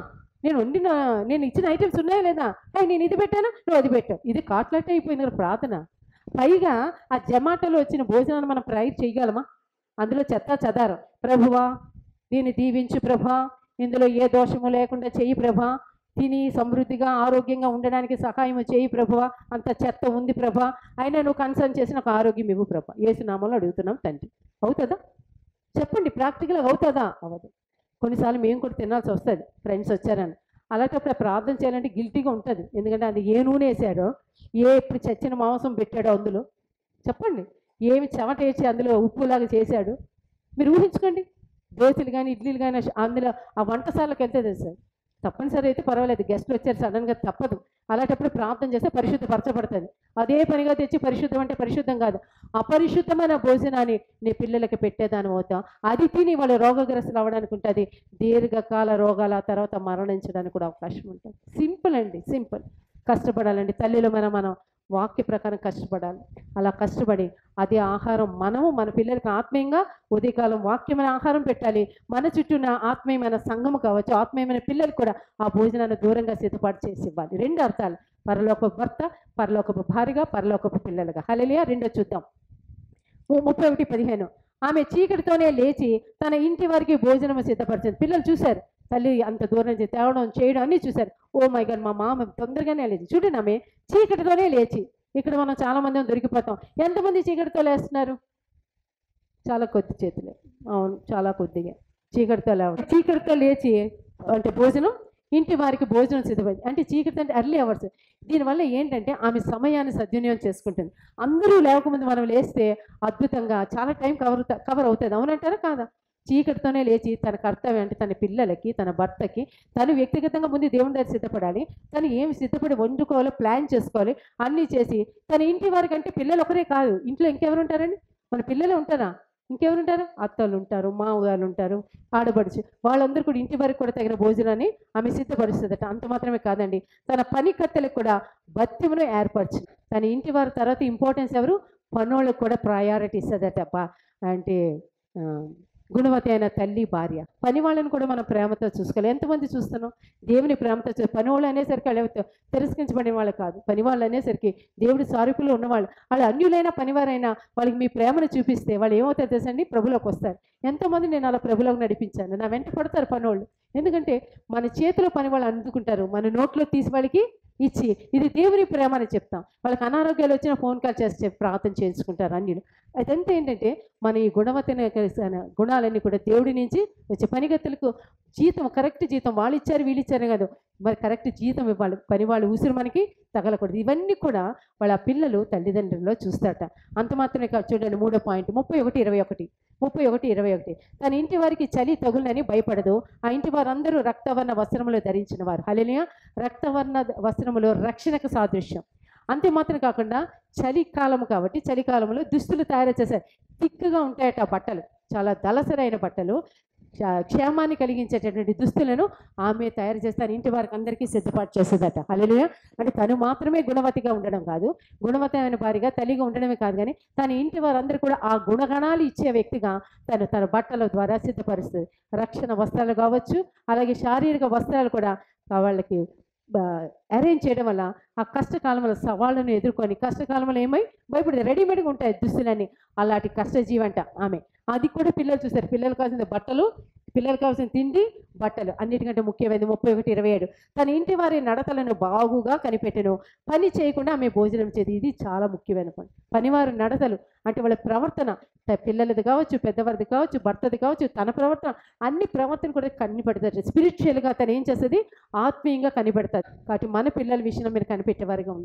నేను ఇచ్చిన ఐటమ్స్ ఉన్నాయా లేదా, నేను ఇది పెట్టాను నువ్వు అది పెట్టావు, ఇది కాట్లెట్ అయిపోయింది కదా ప్రార్థన. పైగా ఆ జొమాటోలో వచ్చిన భోజనాన్ని మనం ప్రైజ్ చేయగలమా? అందులో చెత్త చెదారం. ప్రభువా దీన్ని దీవించు ప్రభా, ఇందులో ఏ దోషము లేకుండా చెయ్యి ప్రభా, తిని సమృద్ధిగా ఆరోగ్యంగా ఉండడానికి సహాయం చేయి ప్రభువా, అంత చెత్త ఉంది ప్రభా, అయినా నువ్వు కన్సర్న్ చేసి నాకు ఆరోగ్యం ఇవ్వు ప్రభా, యేసునామములో అడుగుతున్నాం తండ్రి. అవుతుందా చెప్పండి? ప్రాక్టికల్గా అవుతుందా? అవ్వదు. కొన్నిసార్లు మేము కూడా తినాల్సి వస్తుంది, ఫ్రెండ్స్ వచ్చారని. అలాంటప్పుడు ప్రార్థన చేయాలంటే గిల్టీగా ఉంటుంది, ఎందుకంటే అది ఏ నూనె వేసాడో, ఇప్పుడు చచ్చిన మాంసం పెట్టాడో అందులో, చెప్పండి, ఏమి చెమట వేసి అందులో ఉప్పులాగా చేశాడు. మీరు ఊహించుకోండి. దోశలు కానీ ఇడ్లీలు కానీ అందులో ఆ వంటశాలకు వెళ్తే సార్ తప్పనిసరి అయితే పర్వాలేదు, గెస్ట్లు వచ్చారు సడన్గా తప్పదు. అలాంటప్పుడు ప్రార్థన చేస్తే పరిశుద్ధపరచబడుతుంది. అదే పనిగా తెచ్చి పరిశుద్ధం అంటే పరిశుద్ధం కాదు, అపరిశుద్ధమైన భోజనాన్ని నీ పిల్లలకి పెట్టేదాని అవుతాం. అది తిని వాళ్ళు రోగగ్రస్తులు అవ్వడానికి ఉంటుంది, దీర్ఘకాల రోగాల తర్వాత మరణించడానికి కూడా అవకాశం ఉంటుంది. సింపుల్ అండి, సింపుల్. కష్టపడాలండి తల్లిలో మనం వాక్య ప్రకారం కష్టపడాలి. అలా కష్టపడి అదే ఆహారం మనము మన పిల్లలకి ఆత్మీయంగా ఉదయకాలం వాక్యమైన ఆహారం పెట్టాలి. మన చుట్టూన ఆత్మీయమైన సంఘము కావచ్చు, ఆత్మీయమైన పిల్లలు కూడా ఆ భోజనాన్ని దూరంగా సిద్ధపాటు చేసి ఇవ్వాలి. రెండు అర్థాలు, పరలోకపు భర్త, పరలోకపు భార్యగా, పరలోకపు పిల్లలుగా. హల్లెలూయా. రెండో చూద్దాం, 31:15. ఆమె చీకటితోనే లేచి తన ఇంటి వారికి భోజనం సిద్ధపరిచింది. పిల్లలు చూశారు తల్లి అంత దూరం నుంచి తేవడం చేయడం అన్నీ చూశారు. ఓ మై గాడ్, మా మామ తొందరగానే లేచి, చూడండి ఆమె చీకటితోనే లేచి. ఇక్కడ మనం చాలామంది దొరికిపోతాం. ఎంతమంది చీకటితో లేస్తున్నారు? చాలా కొద్ది చేతులే. అవును, చాలా కొద్దిగా చీకటితో లేవడం. చీకటితో లేచి అంటే భోజనం, ఇంటి వారికి భోజనం సిద్ధపడింది. అంటే చీకటి అంటే ఎర్లీ అవర్స్. దీనివల్ల ఏంటంటే ఆమె సమయాన్ని సద్వినియోగం చేసుకుంటుంది. అందరూ లేవకముందు మనం లేస్తే అద్భుతంగా చాలా టైం కవర్ అవుతుంది. అవునంటారా కాదా? చీకటితోనే లేచి తన కర్తవ్యం అంటే తన పిల్లలకి, తన భర్తకి, తను వ్యక్తిగతంగా ముందు దేవుని దగ్గర సిద్ధపడాలి. తను ఏమి సిద్ధపడి వండుకోవాలో ప్లాన్ చేసుకోవాలి. అన్నీ చేసి తన ఇంటి వారికి, అంటే పిల్లలు ఒకరే కాదు, ఇంట్లో ఇంకెవరు ఉంటారండి? మన పిల్లలే ఉంటారా? ఇంకెవరుంటారు? అత్తలు ఉంటారు, మామగారు ఉంటారు, ఆడబడుచు, వాళ్ళందరూ కూడా ఇంటి వరకు కూడా తగిన భోజనాన్ని ఆమె సిద్ధపరుస్తుందట. అంత మాత్రమే కాదండి, తన పని కత్తెలకు కూడా భత్యమును ఏర్పరచు. తన ఇంటి వారి తర్వాత ఇంపార్టెన్స్ ఎవరు? పనోళ్ళకు కూడా ప్రయారిటీ ఇస్తుందట. అంటే గుణవతి అయిన తల్లి, భార్య. పని వాళ్ళని కూడా మనం ప్రేమతో చూసుకోవాలి. ఎంతమంది చూస్తున్నాం దేవుని ప్రేమతో? పని వాళ్ళు అనేసరికి వాళ్ళు తిరస్కరించబడిన వాళ్ళు కాదు, పని వాళ్ళు అనేసరికి దేవుడి సారూప్యంలో ఉన్నవాళ్ళు, వాళ్ళు అన్యులైన పనివారైనా వాళ్ళకి మీ ప్రేమను చూపిస్తే వాళ్ళు ఏమవుతారు తెలుసండి? ప్రభులోకి వస్తారు. ఎంతోమంది నేను అలా ప్రభులోకి నడిపించాను. నా వెంట పడతారు పనోళ్ళు. ఎందుకంటే మన చేతిలో పని వాళ్ళు అందుకుంటారు, మన నోట్లో తీసి వాళ్ళకి ఇచ్చి ఇది దేవుని ప్రేమ అని చెప్తాం. వాళ్ళకి అనారోగ్యాలు వచ్చిన ఫోన్ కాల్ చేసి ప్రార్థన చేసుకుంటారు అన్యులు. అదంతా ఏంటంటే మన ఈ గుణవతైన గుణాలన్నీ కూడా దేవుడి నుంచి వచ్చే. పనిగతులకు జీతం, కరెక్ట్ జీతం వాళ్ళు ఇచ్చారు వీళ్ళు ఇచ్చారు కాదు, మరి కరెక్ట్ జీతం ఇవ్వాలి. పని వాళ్ళు ఉసిరు మనకి తగలకూడదు. ఇవన్నీ కూడా వాళ్ళ పిల్లలు తల్లిదండ్రుల్లో చూస్తారట. అంత మాత్రమే కాదు, చూడండి 3వ పాయింట్, 31:21. తన ఇంటి వారికి చలి తగులని భయపడదు, ఆ ఇంటి వారందరూ రక్తవర్ణ వస్త్రములు ధరించిన వారు. హల్లెలూయా. రక్తవర్ణ వస్త్రములు రక్షణకు సాదృశ్యం. అంతే మాత్రం కాకుండా చలికాలము కాబట్టి చలికాలంలో దుస్తులు తయారు చేశారు. థిక్గా ఉంటాయట బట్టలు, చాలా దళసరైన బట్టలు, క్షేమాన్ని కలిగించేటటువంటి దుస్తులను ఆమె తయారు చేస్తాను, ఇంటి వారికి అందరికీ సిద్ధపాటు చేస్తుందట. హల్లెలూయా. అంటే తను మాత్రమే గుణవతిగా ఉండడం కాదు, గుణవతమైన భార్యగా తల్లిగా ఉండడమే కాదు, కానీ తన ఇంటి వారందరూ కూడా ఆ గుణగణాలు ఇచ్చే వ్యక్తిగా తన బట్టల ద్వారా సిద్ధపరుస్తుంది. రక్షణ వస్త్రాలు కావచ్చు, అలాగే శారీరక వస్త్రాలు కూడా వాళ్ళకి అరేంజ్ చేయడం వల్ల ఆ కష్టకాలంలో సవాళ్ళను ఎదుర్కొని, కష్టకాలంలో ఏమై భయపడదు, రెడీమేడ్గా ఉంటాయి దుస్తులన్నీ. అలాంటి కష్టజీవంట ఆమె. అది కూడా పిల్లలు చూస్తారు. పిల్లలు కావాల్సిన బట్టలు, పిల్లలు కావాల్సిన తిండి, బట్టలు అన్నిటికంటే ముఖ్యమైనది. 31:27. తన ఇంటి వారి నడతలను బాగుగా కనిపెట్టెను, పని చేయకుండా ఆమె భోజనం చేది. ఇది చాలా ముఖ్యమైన పని. పనివారి నడతలు అంటే వాళ్ళ ప్రవర్తన, పిల్లలది కావచ్చు, పెద్దవారిది కావచ్చు, భర్తది కావచ్చు, తన ప్రవర్తన, అన్ని ప్రవర్తన కూడా కనిపెడతారు. స్పిరిచువల్గా తను ఏం చేస్తుంది? ఆత్మీయంగా కనిపెడతారు. కాబట్టి మన పిల్లల విషయంలో మీరు కనిపెట్టేవారిగా ఉన్నాం.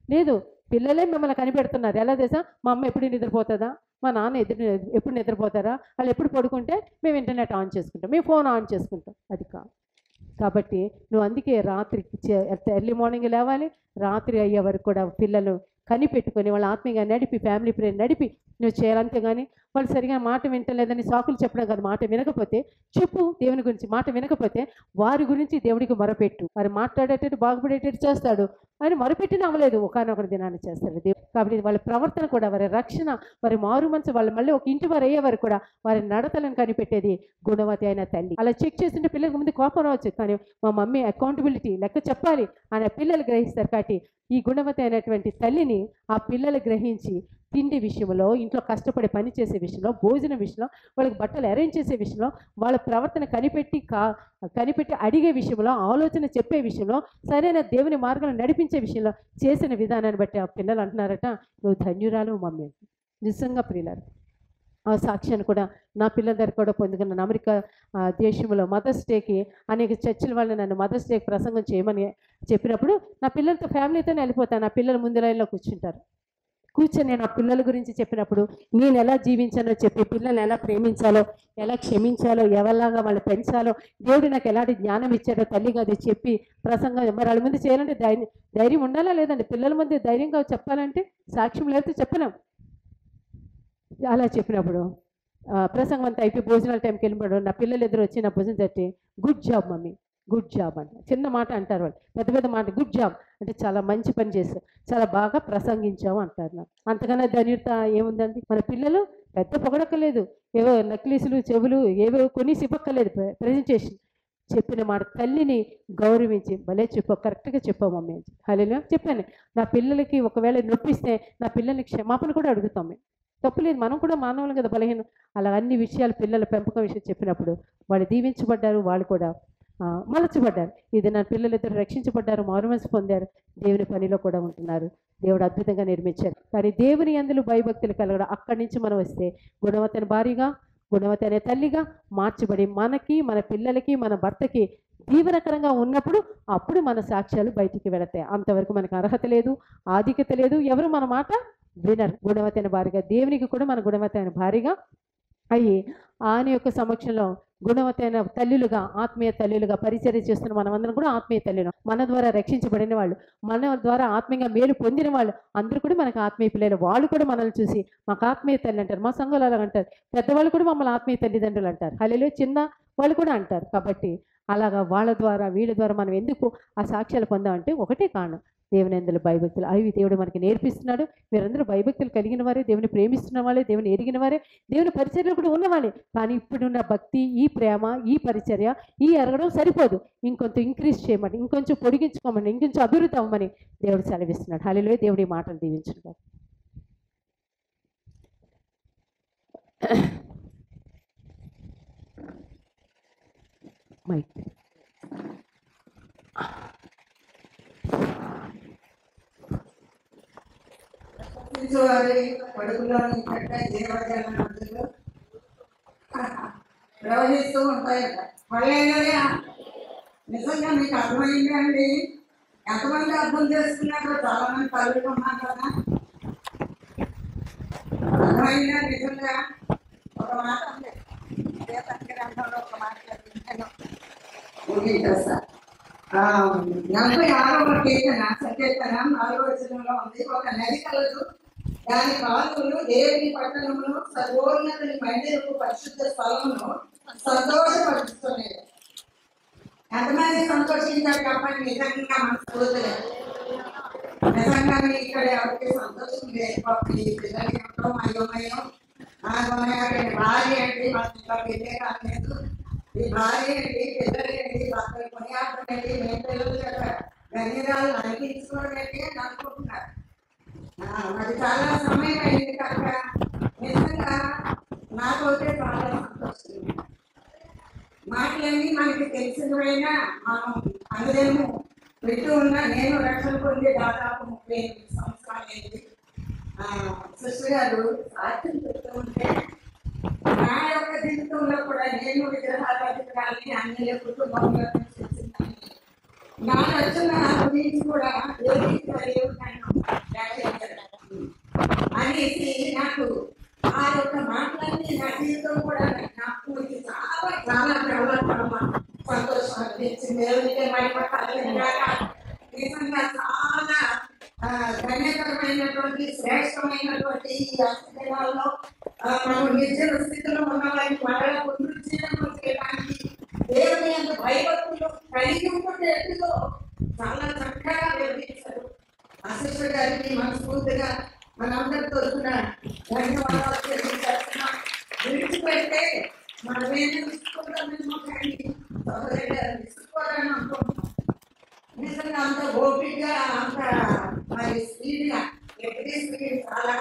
లేదు, పిల్లలే మిమ్మల్ని కనిపెడుతున్నారు. ఎలా తెలుసా? మా అమ్మ ఎప్పుడు నిద్రపోతుందా, మా నాన్న ఎప్పుడు నిద్రపోతారా, వాళ్ళు ఎప్పుడు పడుకుంటే మేము ఇంటర్నెట్ ఆన్ చేసుకుంటాం, మేము ఫోన్ ఆన్ చేసుకుంటాం. అది కాదు. కాబట్టి నువ్వు అందుకే రాత్రికి ఎర్లీ మార్నింగ్ లేవాలి, రాత్రి అయ్యే వరకు కూడా పిల్లలు కనిపెట్టుకొని వాళ్ళ ఆత్మీయంగా నడిపి, ఫ్యామిలీ ప్రేయర్ నడిపి నువ్వు చేయాలంతే. కానీ వాళ్ళు సరిగా మాట వింటలేదని సాకులు చెప్పడం కాదు. మాట వినకపోతే చెప్పు, దేవుని గురించి మాట వినకపోతే వారి గురించి దేవుడికి మొరపెట్టు. వారు మాట్లాడేటట్టు బాగుపడేటట్టు చేస్తాడు. అని మొరపెట్టిన అవ్వలేదు, ఒకనొక దినాన్ని చేస్తాడు దేవుడు. కాబట్టి వాళ్ళ ప్రవర్తన కూడా, వారి రక్షణ, వారి మారు మనసు, వాళ్ళు మళ్ళీ ఒక ఇంటి వారు అయ్యే వారు కూడా వారి నడతలను కనిపెట్టేది గుణవతి అయిన తల్లి. అలా చెక్ చేస్తుంటే పిల్లలకు ముందు కోపం రావచ్చు, కానీ మా మమ్మీ అకౌంటబిలిటీ లెక్క చెప్పాలి అని పిల్లలు గ్రహిస్తారు. కాబట్టి ఈ గుణవతి అయినటువంటి తల్లిని ఆ పిల్లలు గ్రహించి తిండి విషయంలో, ఇంట్లో కష్టపడి పని చేసే విషయంలో, భోజనం విషయంలో, వాళ్ళకి బట్టలు అరేంజ్ చేసే విషయంలో, వాళ్ళ ప్రవర్తన కనిపెట్టి అడిగే విషయంలో, ఆలోచన చెప్పే విషయంలో, సరైన దేవుని మార్గాలను నడిపించే విషయంలో చేసిన విధానాన్ని బట్టి ఆ పిల్లలు అంటున్నారట, నువ్వు ధన్యురాలు మమ్మీ. నిజంగా ప్రియులారు, ఆ సాక్ష్యాన్ని కూడా నా పిల్లల దగ్గర కూడా పొందుకున్నాను. అమెరికా దేశంలో మదర్స్ డేకి అనేక చర్చిల వాళ్ళు నన్ను మదర్స్ డేకి ప్రసంగం చేయమని చెప్పినప్పుడు నా పిల్లలతో ఫ్యామిలీతోనే వెళ్ళిపోతాను. నా పిల్లలు ముందు లైన్లో కూర్చుంటారు. కూర్చొని నేను ఆ పిల్లల గురించి చెప్పినప్పుడు నేను ఎలా జీవించాలో చెప్పి, పిల్లల్ని ఎలా ప్రేమించాలో, ఎలా క్షమించాలో, ఎవరిలాగా వాళ్ళు పెంచాలో, దేవుడు నాకు ఎలాంటి జ్ఞానం ఇచ్చాడో తల్లిగా అది చెప్పి ప్రసంగం. మరి వాళ్ళ ముందు చేయాలంటే ధైర్యం ఉండాలా లేదండి? పిల్లల ముందు ధైర్యంగా చెప్పాలంటే సాక్ష్యం లేకపోతే చెప్పలేం. అలా చెప్పినప్పుడు ప్రసంగం అంతా అయిపోయి భోజనాల టైంకి వెళ్ళిపోయాడు. నా పిల్లలు ఎదురు వచ్చి నా భుజం తట్టి good job mummy, good job అంట. చిన్న మాట అంటారు వాళ్ళు, పెద్ద పెద్ద మాట. గుడ్ జాబ్ అంటే చాలా మంచి పని చేశావు, చాలా బాగా ప్రసంగించావు అంటారు. నాకు అంతకన్నా ధన్యత ఏముందండి? మన పిల్లలు పెద్ద పొగడక్కలేదు, ఏవో నక్లీసులు చెవులు ఏవో కొని ఇవ్వక్కలేదు. ప్రజెంటేషన్ చెప్పిన మాట, తల్లిని గౌరవించి భలే చెప్పావు, కరెక్ట్గా చెప్పావు మమ్మీ అని హల్లెలూయా చెప్పాను. నా పిల్లలకి ఒకవేళ నొప్పిస్తే నా పిల్లల్ని క్షమాపణ కూడా అడుగుతాం. మేము తప్పులేదు, మనం కూడా మానవులు కదా, బలహీనం. అలా అన్ని విషయాలు పిల్లల పెంపకం విషయం చెప్పినప్పుడు వాళ్ళు దీవించబడ్డారు, వాళ్ళు కూడా మలచబడ్డారు. ఇది నా పిల్లలిద్దరు రక్షించబడ్డారు, మారుమనసు పొందారు, దేవుని పనిలో కూడా ఉంటున్నారు. దేవుడు అద్భుతంగా నిర్మించారు. కానీ దేవుని యందు భయభక్తులు కలగడం, అక్కడి నుంచి మనం వస్తే గుణవతని భారీగా, గుణవతి అనే తల్లిగా మార్చబడి మనకి, మన పిల్లలకి, మన భర్తకి దీవెనకరంగా ఉన్నప్పుడు అప్పుడు మన సాక్ష్యాలు బయటికి వెళతాయి. అంతవరకు మనకు అర్హత లేదు, ఆధిక్యత లేదు, ఎవరు మన మాట వినరు. గుణవతి అయిన భార్యగా, దేవునికి కూడా మన గుణవతి అయిన భార్యగా అయ్యి ఆయన యొక్క సమక్షంలో గుణవతి అయిన తల్లులుగా, ఆత్మీయ తల్లులుగా పరిచర్య చేస్తున్న మనమందరం కూడా ఆత్మీయ తల్లులు. మన ద్వారా రక్షించబడిన వాళ్ళు, మన ద్వారా ఆత్మీయంగా మేలు పొందిన వాళ్ళు అందరూ కూడా మనకు ఆత్మీయ పిల్లలు. వాళ్ళు కూడా మనల్ని చూసి మాకు ఆత్మీయ తల్లి అంటారు. మా సంఘాలు అలా అంటారు. పెద్దవాళ్ళు కూడా మమ్మల్ని ఆత్మీయ తల్లిదండ్రులు అంటారు. హల్లెలూయా. చిన్న వాళ్ళు కూడా అంటారు. కాబట్టి అలాగా వాళ్ళ ద్వారా, వీళ్ళ ద్వారా మనం ఎందుకు ఆ సాక్ష్యాలు పొందామంటే ఒకటే కారణం, దేవుని యందు భయభక్తులు. అవి దేవుడు మనకి నేర్పిస్తున్నాడు. మీరందరూ భయభక్తులు కలిగిన వారే, దేవుని ప్రేమిస్తున్న వాళ్ళే, దేవుని ఎరిగిన వారే, దేవుని పరిచర్యలో కూడా ఉన్నవాళ్ళే. కానీ ఇప్పుడున్న భక్తి, ఈ ప్రేమ, ఈ పరిచర్య, ఈ ఎరగడం సరిపోదు. ఇంకొంచెం ఇంక్రీజ్ చేయమని, ఇంకొంచెం పొడిగించుకోమని, ఇంకొంచెం అభివృద్ధి అవ్వమని దేవుడు సెలవిస్తున్నాడు. హల్లెలూయా. దేవుడి మాటలు దీవించుకుంటారు. మైక్ ప్రవహిస్తూ ఉంటాయట. మళ్ళీ నిజంగా మీకు అర్థమైంది అండి? ఎంతమంది అర్థం చేసుకున్నారో చాలా మంది తల్లులు ఉన్నారు కదా. అర్థమైందా? నిజంగా ఒక మాట ఉంది, గ్రంథంలో ఒక మాట చదివించాను. 46వ కీర్తన సంకీర్తన 4వ వచనంలో ఉంది, ఒక నది కలదు, దాని కాలువలు దేవుని పట్టణమును, సర్వోన్నతుని మందిరపు పరిశుద్ధ స్థలమును సంతోషపరుస్తున్నాయి. ఎంతమంది సంతోషించారు చెప్పండి? నిజంగా మనస్ఫూర్తిగా. నిజంగా ఇక్కడ ఎవరికి సంతోషం లేదు పాపం. ఈ పిల్లలు ఎంతో మయోమయం, భార్య అండి, మాకు ఇంకా పెళ్ళే కాలేదు, ఈ భార్య అండి, పిల్లలు అండి, భర్తలు కొనియాడండి, మేము పిల్లలు ధన్యరాలు అనిపించుకోవడం అని అనుకుంటున్నారు. అది చాలా సమయం అయింది కనుక నిజంగా నాకైతే చాలా సంతోషం. మాటలన్నీ మనకి తెలిసినవైనా మనం అందరేమో వింటూ ఉన్నా. నేను రక్షణ పొంది దాదాపు 38 సంవత్సరాలు అయింది. సిస్టర్ గారు సాక్ష్యం చెప్తూ ఉంటే నా యొక్క జీవితంలో కూడా నేను విగ్రహారాధికురాలని, అన్నిల కుటుంబంలో వచ్చిందని నా రక్షణ గురించి కూడా దేవుడు చాలా చాలా చాలా సంతోషం అనిపించింది. దేవునికే మహిమ కలుగును గాక. నిజంగా చాలా ధన్యకరమైనటువంటి శ్రేష్టమైనటువంటి ఈ అక్షరాల్లో మనం నిర్జన స్థితిలో ఉన్న వారికి మరలా పునరుజ్జీవనం చేయడానికి దేవుని యొక్క భయభక్తులు కలిగి ఉండేట్టులో చాలా చక్కగా వివరించారు. అశిష్ట గారికి మనస్ఫూర్తిగా మనందరి తరఫున ధన్యవాదాలు తెలియజేస్తున్నాం. విడిచిపెడితే మనం ఏమి తీసుకుంటామేమో కానీ తీసుకోవాలని అనుకుంటున్నాం. నిజంగా అంత ఓపికగా అంత మరి స్పీడ్గా ఎప్పుడీ స్పీడ్ చాలా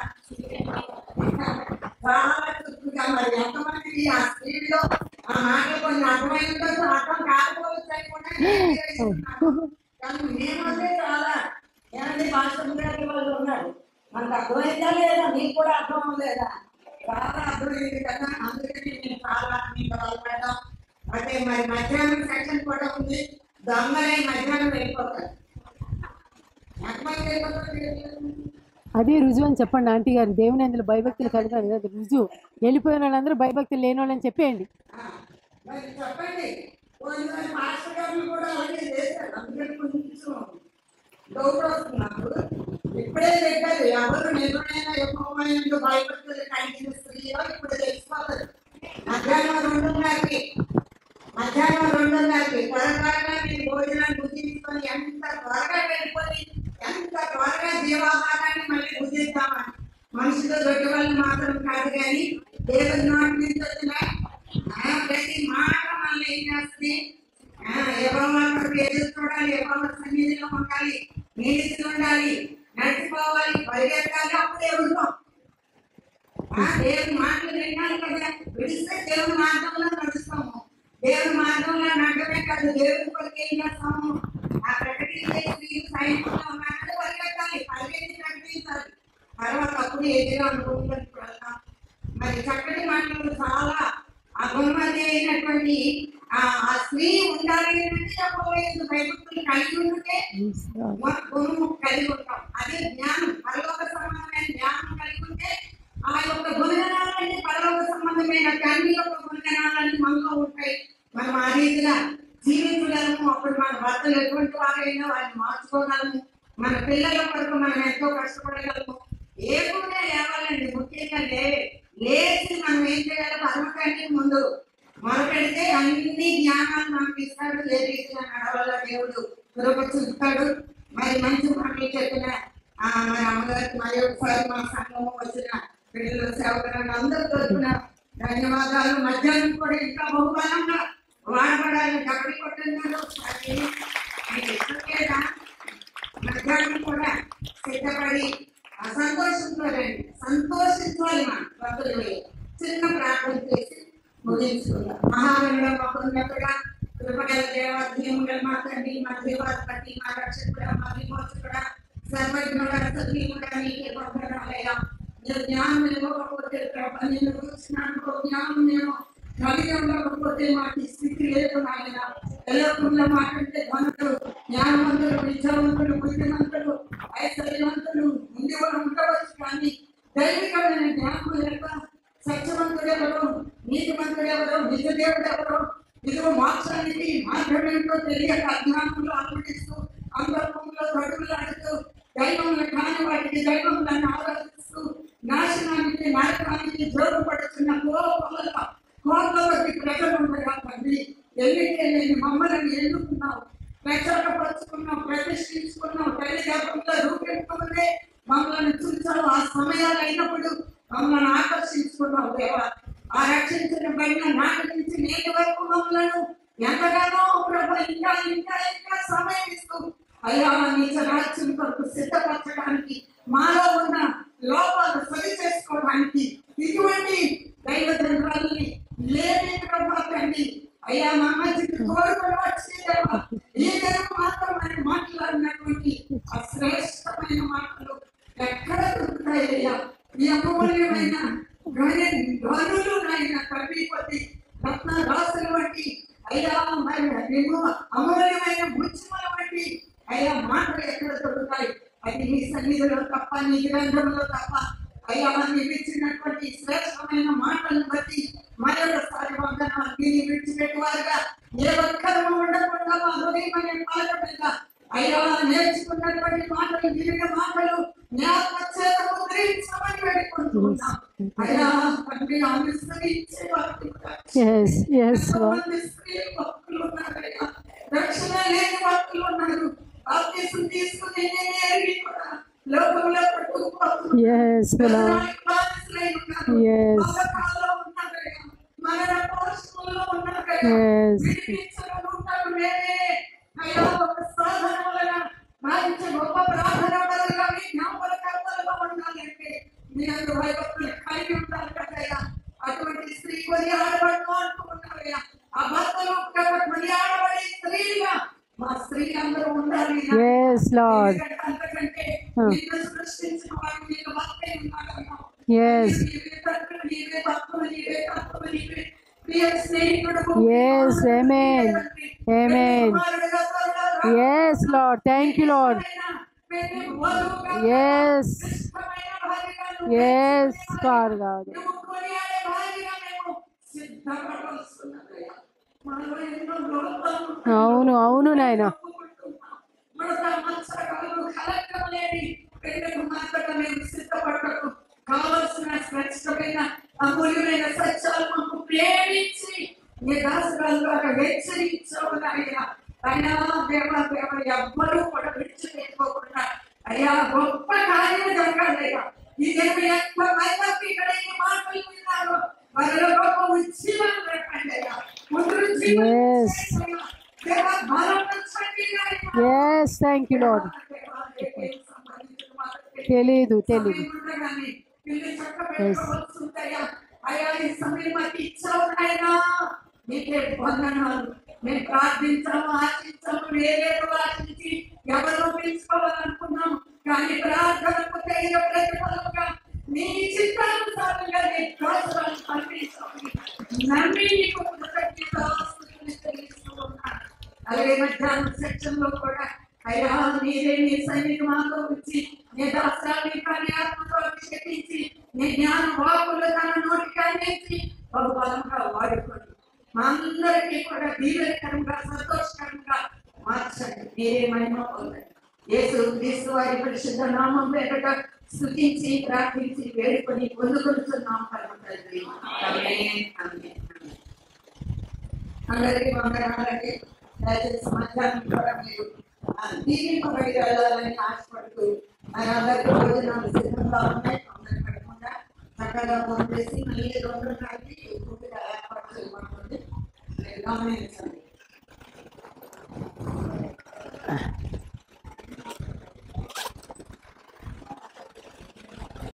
చాలా చురుకుగా మరి ఎంతమందికి ఆ స్పీడ్ లో ఆ మాటలు కొన్ని అర్థమైందో అర్థం కాకపోవచ్చు కూడా కానీ మేమైతే చాలా ఏమంటే భాషలు వాళ్ళు ఉన్నారు. మనకు అర్థమైందా లేదా, మీకు కూడా అర్థం అవ్వలేదా? చాలా అర్థమైంది కదా. అందుకని నేను చాలా మీకు వెళ్ళడం అంటే మరి మధ్యాహ్నం సెక్షన్ కూడా ఉంది. దొంగలే మధ్యాహ్నం వెళ్ళిపోతారు. ఎంతమంది వెళ్ళిపోతారు? అది రుజువు అని చెప్పండి ఆంటీ గారు. దేవుని అందులో భయభక్తులు కలగాలి, అది రుజువు. వెళ్ళిపోయిన వాళ్ళందరూ భయభక్తులు లేని వాళ్ళని చెప్పేయండి. మరి చెప్పండి. మాస్టర్ గారు కూడా అలాగే చేశారు. అందుకని కొంచెం డౌట్ వస్తున్నారు. ఇప్పుడే చెప్పారు, ఎవరు నిజమైన ఎక్కువమైన భయభక్తులు కలిగిన స్త్రీలో ఇప్పుడు తెలిసిపోతారు. మధ్యాహ్నం 2:30కి త్వరగా మీరు భోజనాన్ని భుజించుకొని ఎంత త్వరగా వెళ్ళిపోయి ఎంత త్వరగా జీవాహారాన్ని మళ్ళీ భుజిద్దామని. మనుషులు దొడ్డి వాళ్ళు మాత్రం కాదు కానీ దేవుని నోటి నుంచి వచ్చిన ప్రతి మాట మళ్ళీ ఏం చేస్తుంది, ఎవరు ఎదురు చూడాలి, ఎవరు సన్నిధిలో ఉండాలి, నీతి ఉండాలి, నడిచిపోవాలి, పరిగెత్తాలి. అప్పుడు ఎదుగుతాం. దేవుని మాటలు వినాలి కదా. విడిస్తే దేవుని మార్గంలో నడుస్తాము. దేవుని మార్గంలో నడవే కాదు, దేవుని కొరకు ఏం చేస్తాము, ఆ ప్రకటించే సైన్యంలో ఉన్నారంటే పరిగెత్తాలి, పరిగెత్తి నడిపించాలి. తర్వాత అప్పుడు ఏదైనా అనుభవంలోకి వెళ్తాం. మరి చక్కటి మాటలు చాలా ఆ గుణమతి అయినటువంటి ఆ స్త్రీ ఉండాలి అంటే భయభక్తులు కలిగి ఉంటే గుణము కలిగి ఉంటాం. అదే జ్ఞానం, పరలోక సంబంధమైన జ్ఞానం కలిగి ఉంటే ఆ యొక్క గుణగణాలన్నీ పరలోక సంబంధమైన తండ్రి యొక్క గుణగణాలన్నీ మనలో ఉంటాయి. మనం ఆ రీతిగా జీవించగలము. అప్పుడు మన భర్తలు ఎటువంటి వారైనా వారిని మార్చుకోగలము. మన పిల్లల కొరకు మనం ఎంతో కష్టపడగలము. ఏ కూడా లేవాలండి. ముఖ్యంగా లేచి మనం ఏం చేయాలి, పరమకంటే ముందు మొదలెడితే అన్ని జ్ఞానాలు మనకు ఇస్తాడు. ఏ రీతిగా నడవాలో దేవుడు కృప చూస్తాడు. మరి మంచి మాటలు చెప్పిన మరి అమ్మగారికి మరి ఒకసారి మా సంఘం వచ్చిన పిల్లలు సేవకులను అందరూ తరఫున ధన్యవాదాలు. మధ్యాహ్నం కూడా ఇంకా బహుబలంగా వాడబడాలని డబ్బులు కొట్టున్నారు. మధ్యాహ్నం కూడా సిద్ధపడి సంతోషంతో రండి. సంతోషించాలి. మనం భక్తులు చిన్న ప్రార్థన చేసి ముగించుకుందాం. మహానంద మహోన్నతుడా, కృపగల దేవాధీముడ, మా తండ్రి, మా దేవాధిపతి, మా రక్షకుడ, మా విమోచకుడ, సర్వజ్ఞుడ, సజీవుడ, నీకే వందనాలయ్యా. నేను జ్ఞానం ఇవ్వకపోతే నేను కూర్చున్నాను, జ్ఞానం నేను కలిగి ఉండకపోతే మాకు స్థితి లేదు నాయన. ఎల్లకుండా మాకంటే ధనులు, జ్ఞానవంతులు, విద్యావంతులు, బుద్ధిమంతులు, ఐశ్వర్యవంతులు ముందు ఉండవచ్చు. కానీ దైవికమైన జ్ఞానం లేక సత్యవంతుడెవరో, నీతిమంతుడెవరో, నిజదేవుడెవరో, ఇదిగో మోక్షానికి మార్గమేంటో తెలియక అజ్ఞానంలో అనుమతిస్తూ అందర్భంలో తడుగులాడుతూ దైవంలో కాని వాటికి దైవంలను ఆరాధిస్తూ నాశనానికి నరకానికి జోడుపడుతున్న కోపలకి ప్రజలు ఉండగా తండ్రి, ఎన్నికే లేని మమ్మల్ని ఎన్నుకున్నావు, ప్రచారపరుచుకున్నావు, ప్రతిష్ఠించుకున్నావు. తల్లి గర్భంలో రూపెట్టుకుంటే మమ్మల్ని చూసావు. ఆ సమయాలు అయినప్పుడు మమ్మల్ని ఆకర్షించుకున్నావు దేవా. ఆ రక్షించిన బయట నాటి నుంచి నేటి వరకు మమ్మల్ని ఎంతగానో ప్రభు ఇంకా ఇంకా ఇంకా సమయం ఇస్తూ అయ్యా నిజ రాజ్యం కొరకు సిద్ధపరచడానికి, మాలో ఉన్న లోపాలు సరి చేసుకోవడానికి ఇటువంటి దైవ తండ్రులని లేని ప్రభు తండ్రి అయ్యా మా మధ్యకి కోరుకొని వచ్చేదేవా. ఈ జనం మాత్రం ఆయన మాట్లాడినటువంటి ఆ శ్రేష్టమైన మాటలు ఎక్కడ దొరుకుతాయ్యా. ఈ అమూల్యమైన ధనులు నాయన తండ్రి కొద్ది రత్న రాసులు వంటి అయ్యా మరి అమూల్యమైన ముత్యముల వంటి అయ్యా మాటలు ఎక్కడ దొరుకుతాయి. అది నీ సన్నిధిలో తప్ప, నీ గ్రంథంలో తప్ప. అయ్యా నీవు ఇచ్చినటువంటి శ్రేష్టమైన మాటలను బట్టి మరొకసారి వందనాలు. దీన్ని విడిచిపెట్టువారుగా ఏ ఒక్కరూ ఉండకుండా మా హృదయం అనే పాలకుండా అయ్యా నేర్చుకున్నటువంటి మాటలు వివిధ మాటలు జ్ఞాపకచేత ముద్రించమని వేడుకుంటున్నాం. అయ్యా తండ్రి అనుసరించే ఎంతోమంది స్త్రీలు భక్తులు ఉన్నారయ్యా, రక్షణ లేని భక్తులు ఉన్నారు. బాప్తిసం తీసుకుని నేనేమి కూడా లోకంలో పట్టుకుపోతున్నారు. మరణ పోషణలో ఉన్నారయ్యా, విడిపించగలుగుతారు మేమే. అయ్యా ఒక సాధన వలన మంచి గొప్ప ప్రార్థన వలన మీ జ్ఞాపకర్తలుగా ఉండాలంటే మీ అందరూ భయభక్తులు కలిగి ఉంటారు కదయ్యా. అటువంటి స్త్రీ కొని ఆడబడుతూ అంటున్నారయ్యా. ఆ భర్తలు కొని ఆడబడి స్త్రీగా మా స్త్రీలు అందరూ ఉండాలి. అంతకంటే నిన్ను సృష్టించిన వారు నీకు భక్తే ఉన్నాడన్నా. నీవే భక్తులు, నీవే భక్తులు, నీవే భక్తులు, నీవే ప్రియ స్నేహితుడు. Yes, amen. Amen. Yes, Lord. Thank you, Lord. Yes. Yes, Father God. అవును అవును నాయన. కావలసిన శ్రేష్టమైన అమూల్యమైన సత్యాలు మాకు ప్రేమించి మీ దాసరాలు హెచ్చరించావు అయ్యా. అయినా దేవ దేవ ఎవ్వరూ కూడా విడిచిపెట్టుకోకుండా అయ్యా గొప్ప కార్యం జరగాలి అయ్యా. ఈ దేవ ఎంతమంది ఇక్కడ ఈ మాటలు విన్నారు వారిలో గొప్ప ఉజ్జీవం పెట్టండి అయ్యా. ముందు దేవ బలం పెంచండి. Yes, thank you, Lord. తెలీదు అయ్యా ఈ సమయం మాకు ఇచ్చావు నాయనా, నీకే వందనాలు. మేము ప్రార్థించాము, ఆశించాము, వేరేదో ఆశించి ఎవరో పిలుచుకోవాలనుకున్నాము. కానీ ప్రార్థనకు తగిన ప్రతిఫలముగా నీ చిత్తానుసారంగా నీ ప్రార్థనలు పంపించాము. నమ్మి నీకు కృతజ్ఞతాస్తుతులు చెల్లిస్తూ ఉన్నాను. అలాగే మధ్యాహ్నం సెక్షన్ లో కూడా అయ్యా నీరే నీ సైనిక మాతో వచ్చి నీ దాస్త్రాన్ని కార్యాత్మతో అభిషేకించి నీ జ్ఞాన వాకులు తన నోటికి అందించి బహుబలంగా వాడుకోండి. మా అందరికీ కూడా దీవెనకరంగా సంతోషకరంగా మార్చండి. మీరే మహిమ పొందండి. యేసు క్రీస్తు వారి పరిశుద్ధ నామం పేరిట స్తుతించి ప్రార్థించి వేడుకొని పొందుకొనుచున్నాం పరమ తండ్రి. ఆమేన్, ఆమేన్. అందరికీ వందనాలండి. దయచేసి మధ్యాహ్నం కూడా మీరు దీనిపై వెళ్ళాలని ఆశపడుతూ అందరికీ భోజనాలు సిద్ధంగా ఉన్నాయి. అందరి పడకుండా చక్కగా ఫోన్ చేసి మళ్ళీ 2 గంటలకి ఏర్పాటు చేయబడుతుంది. గమనించండి.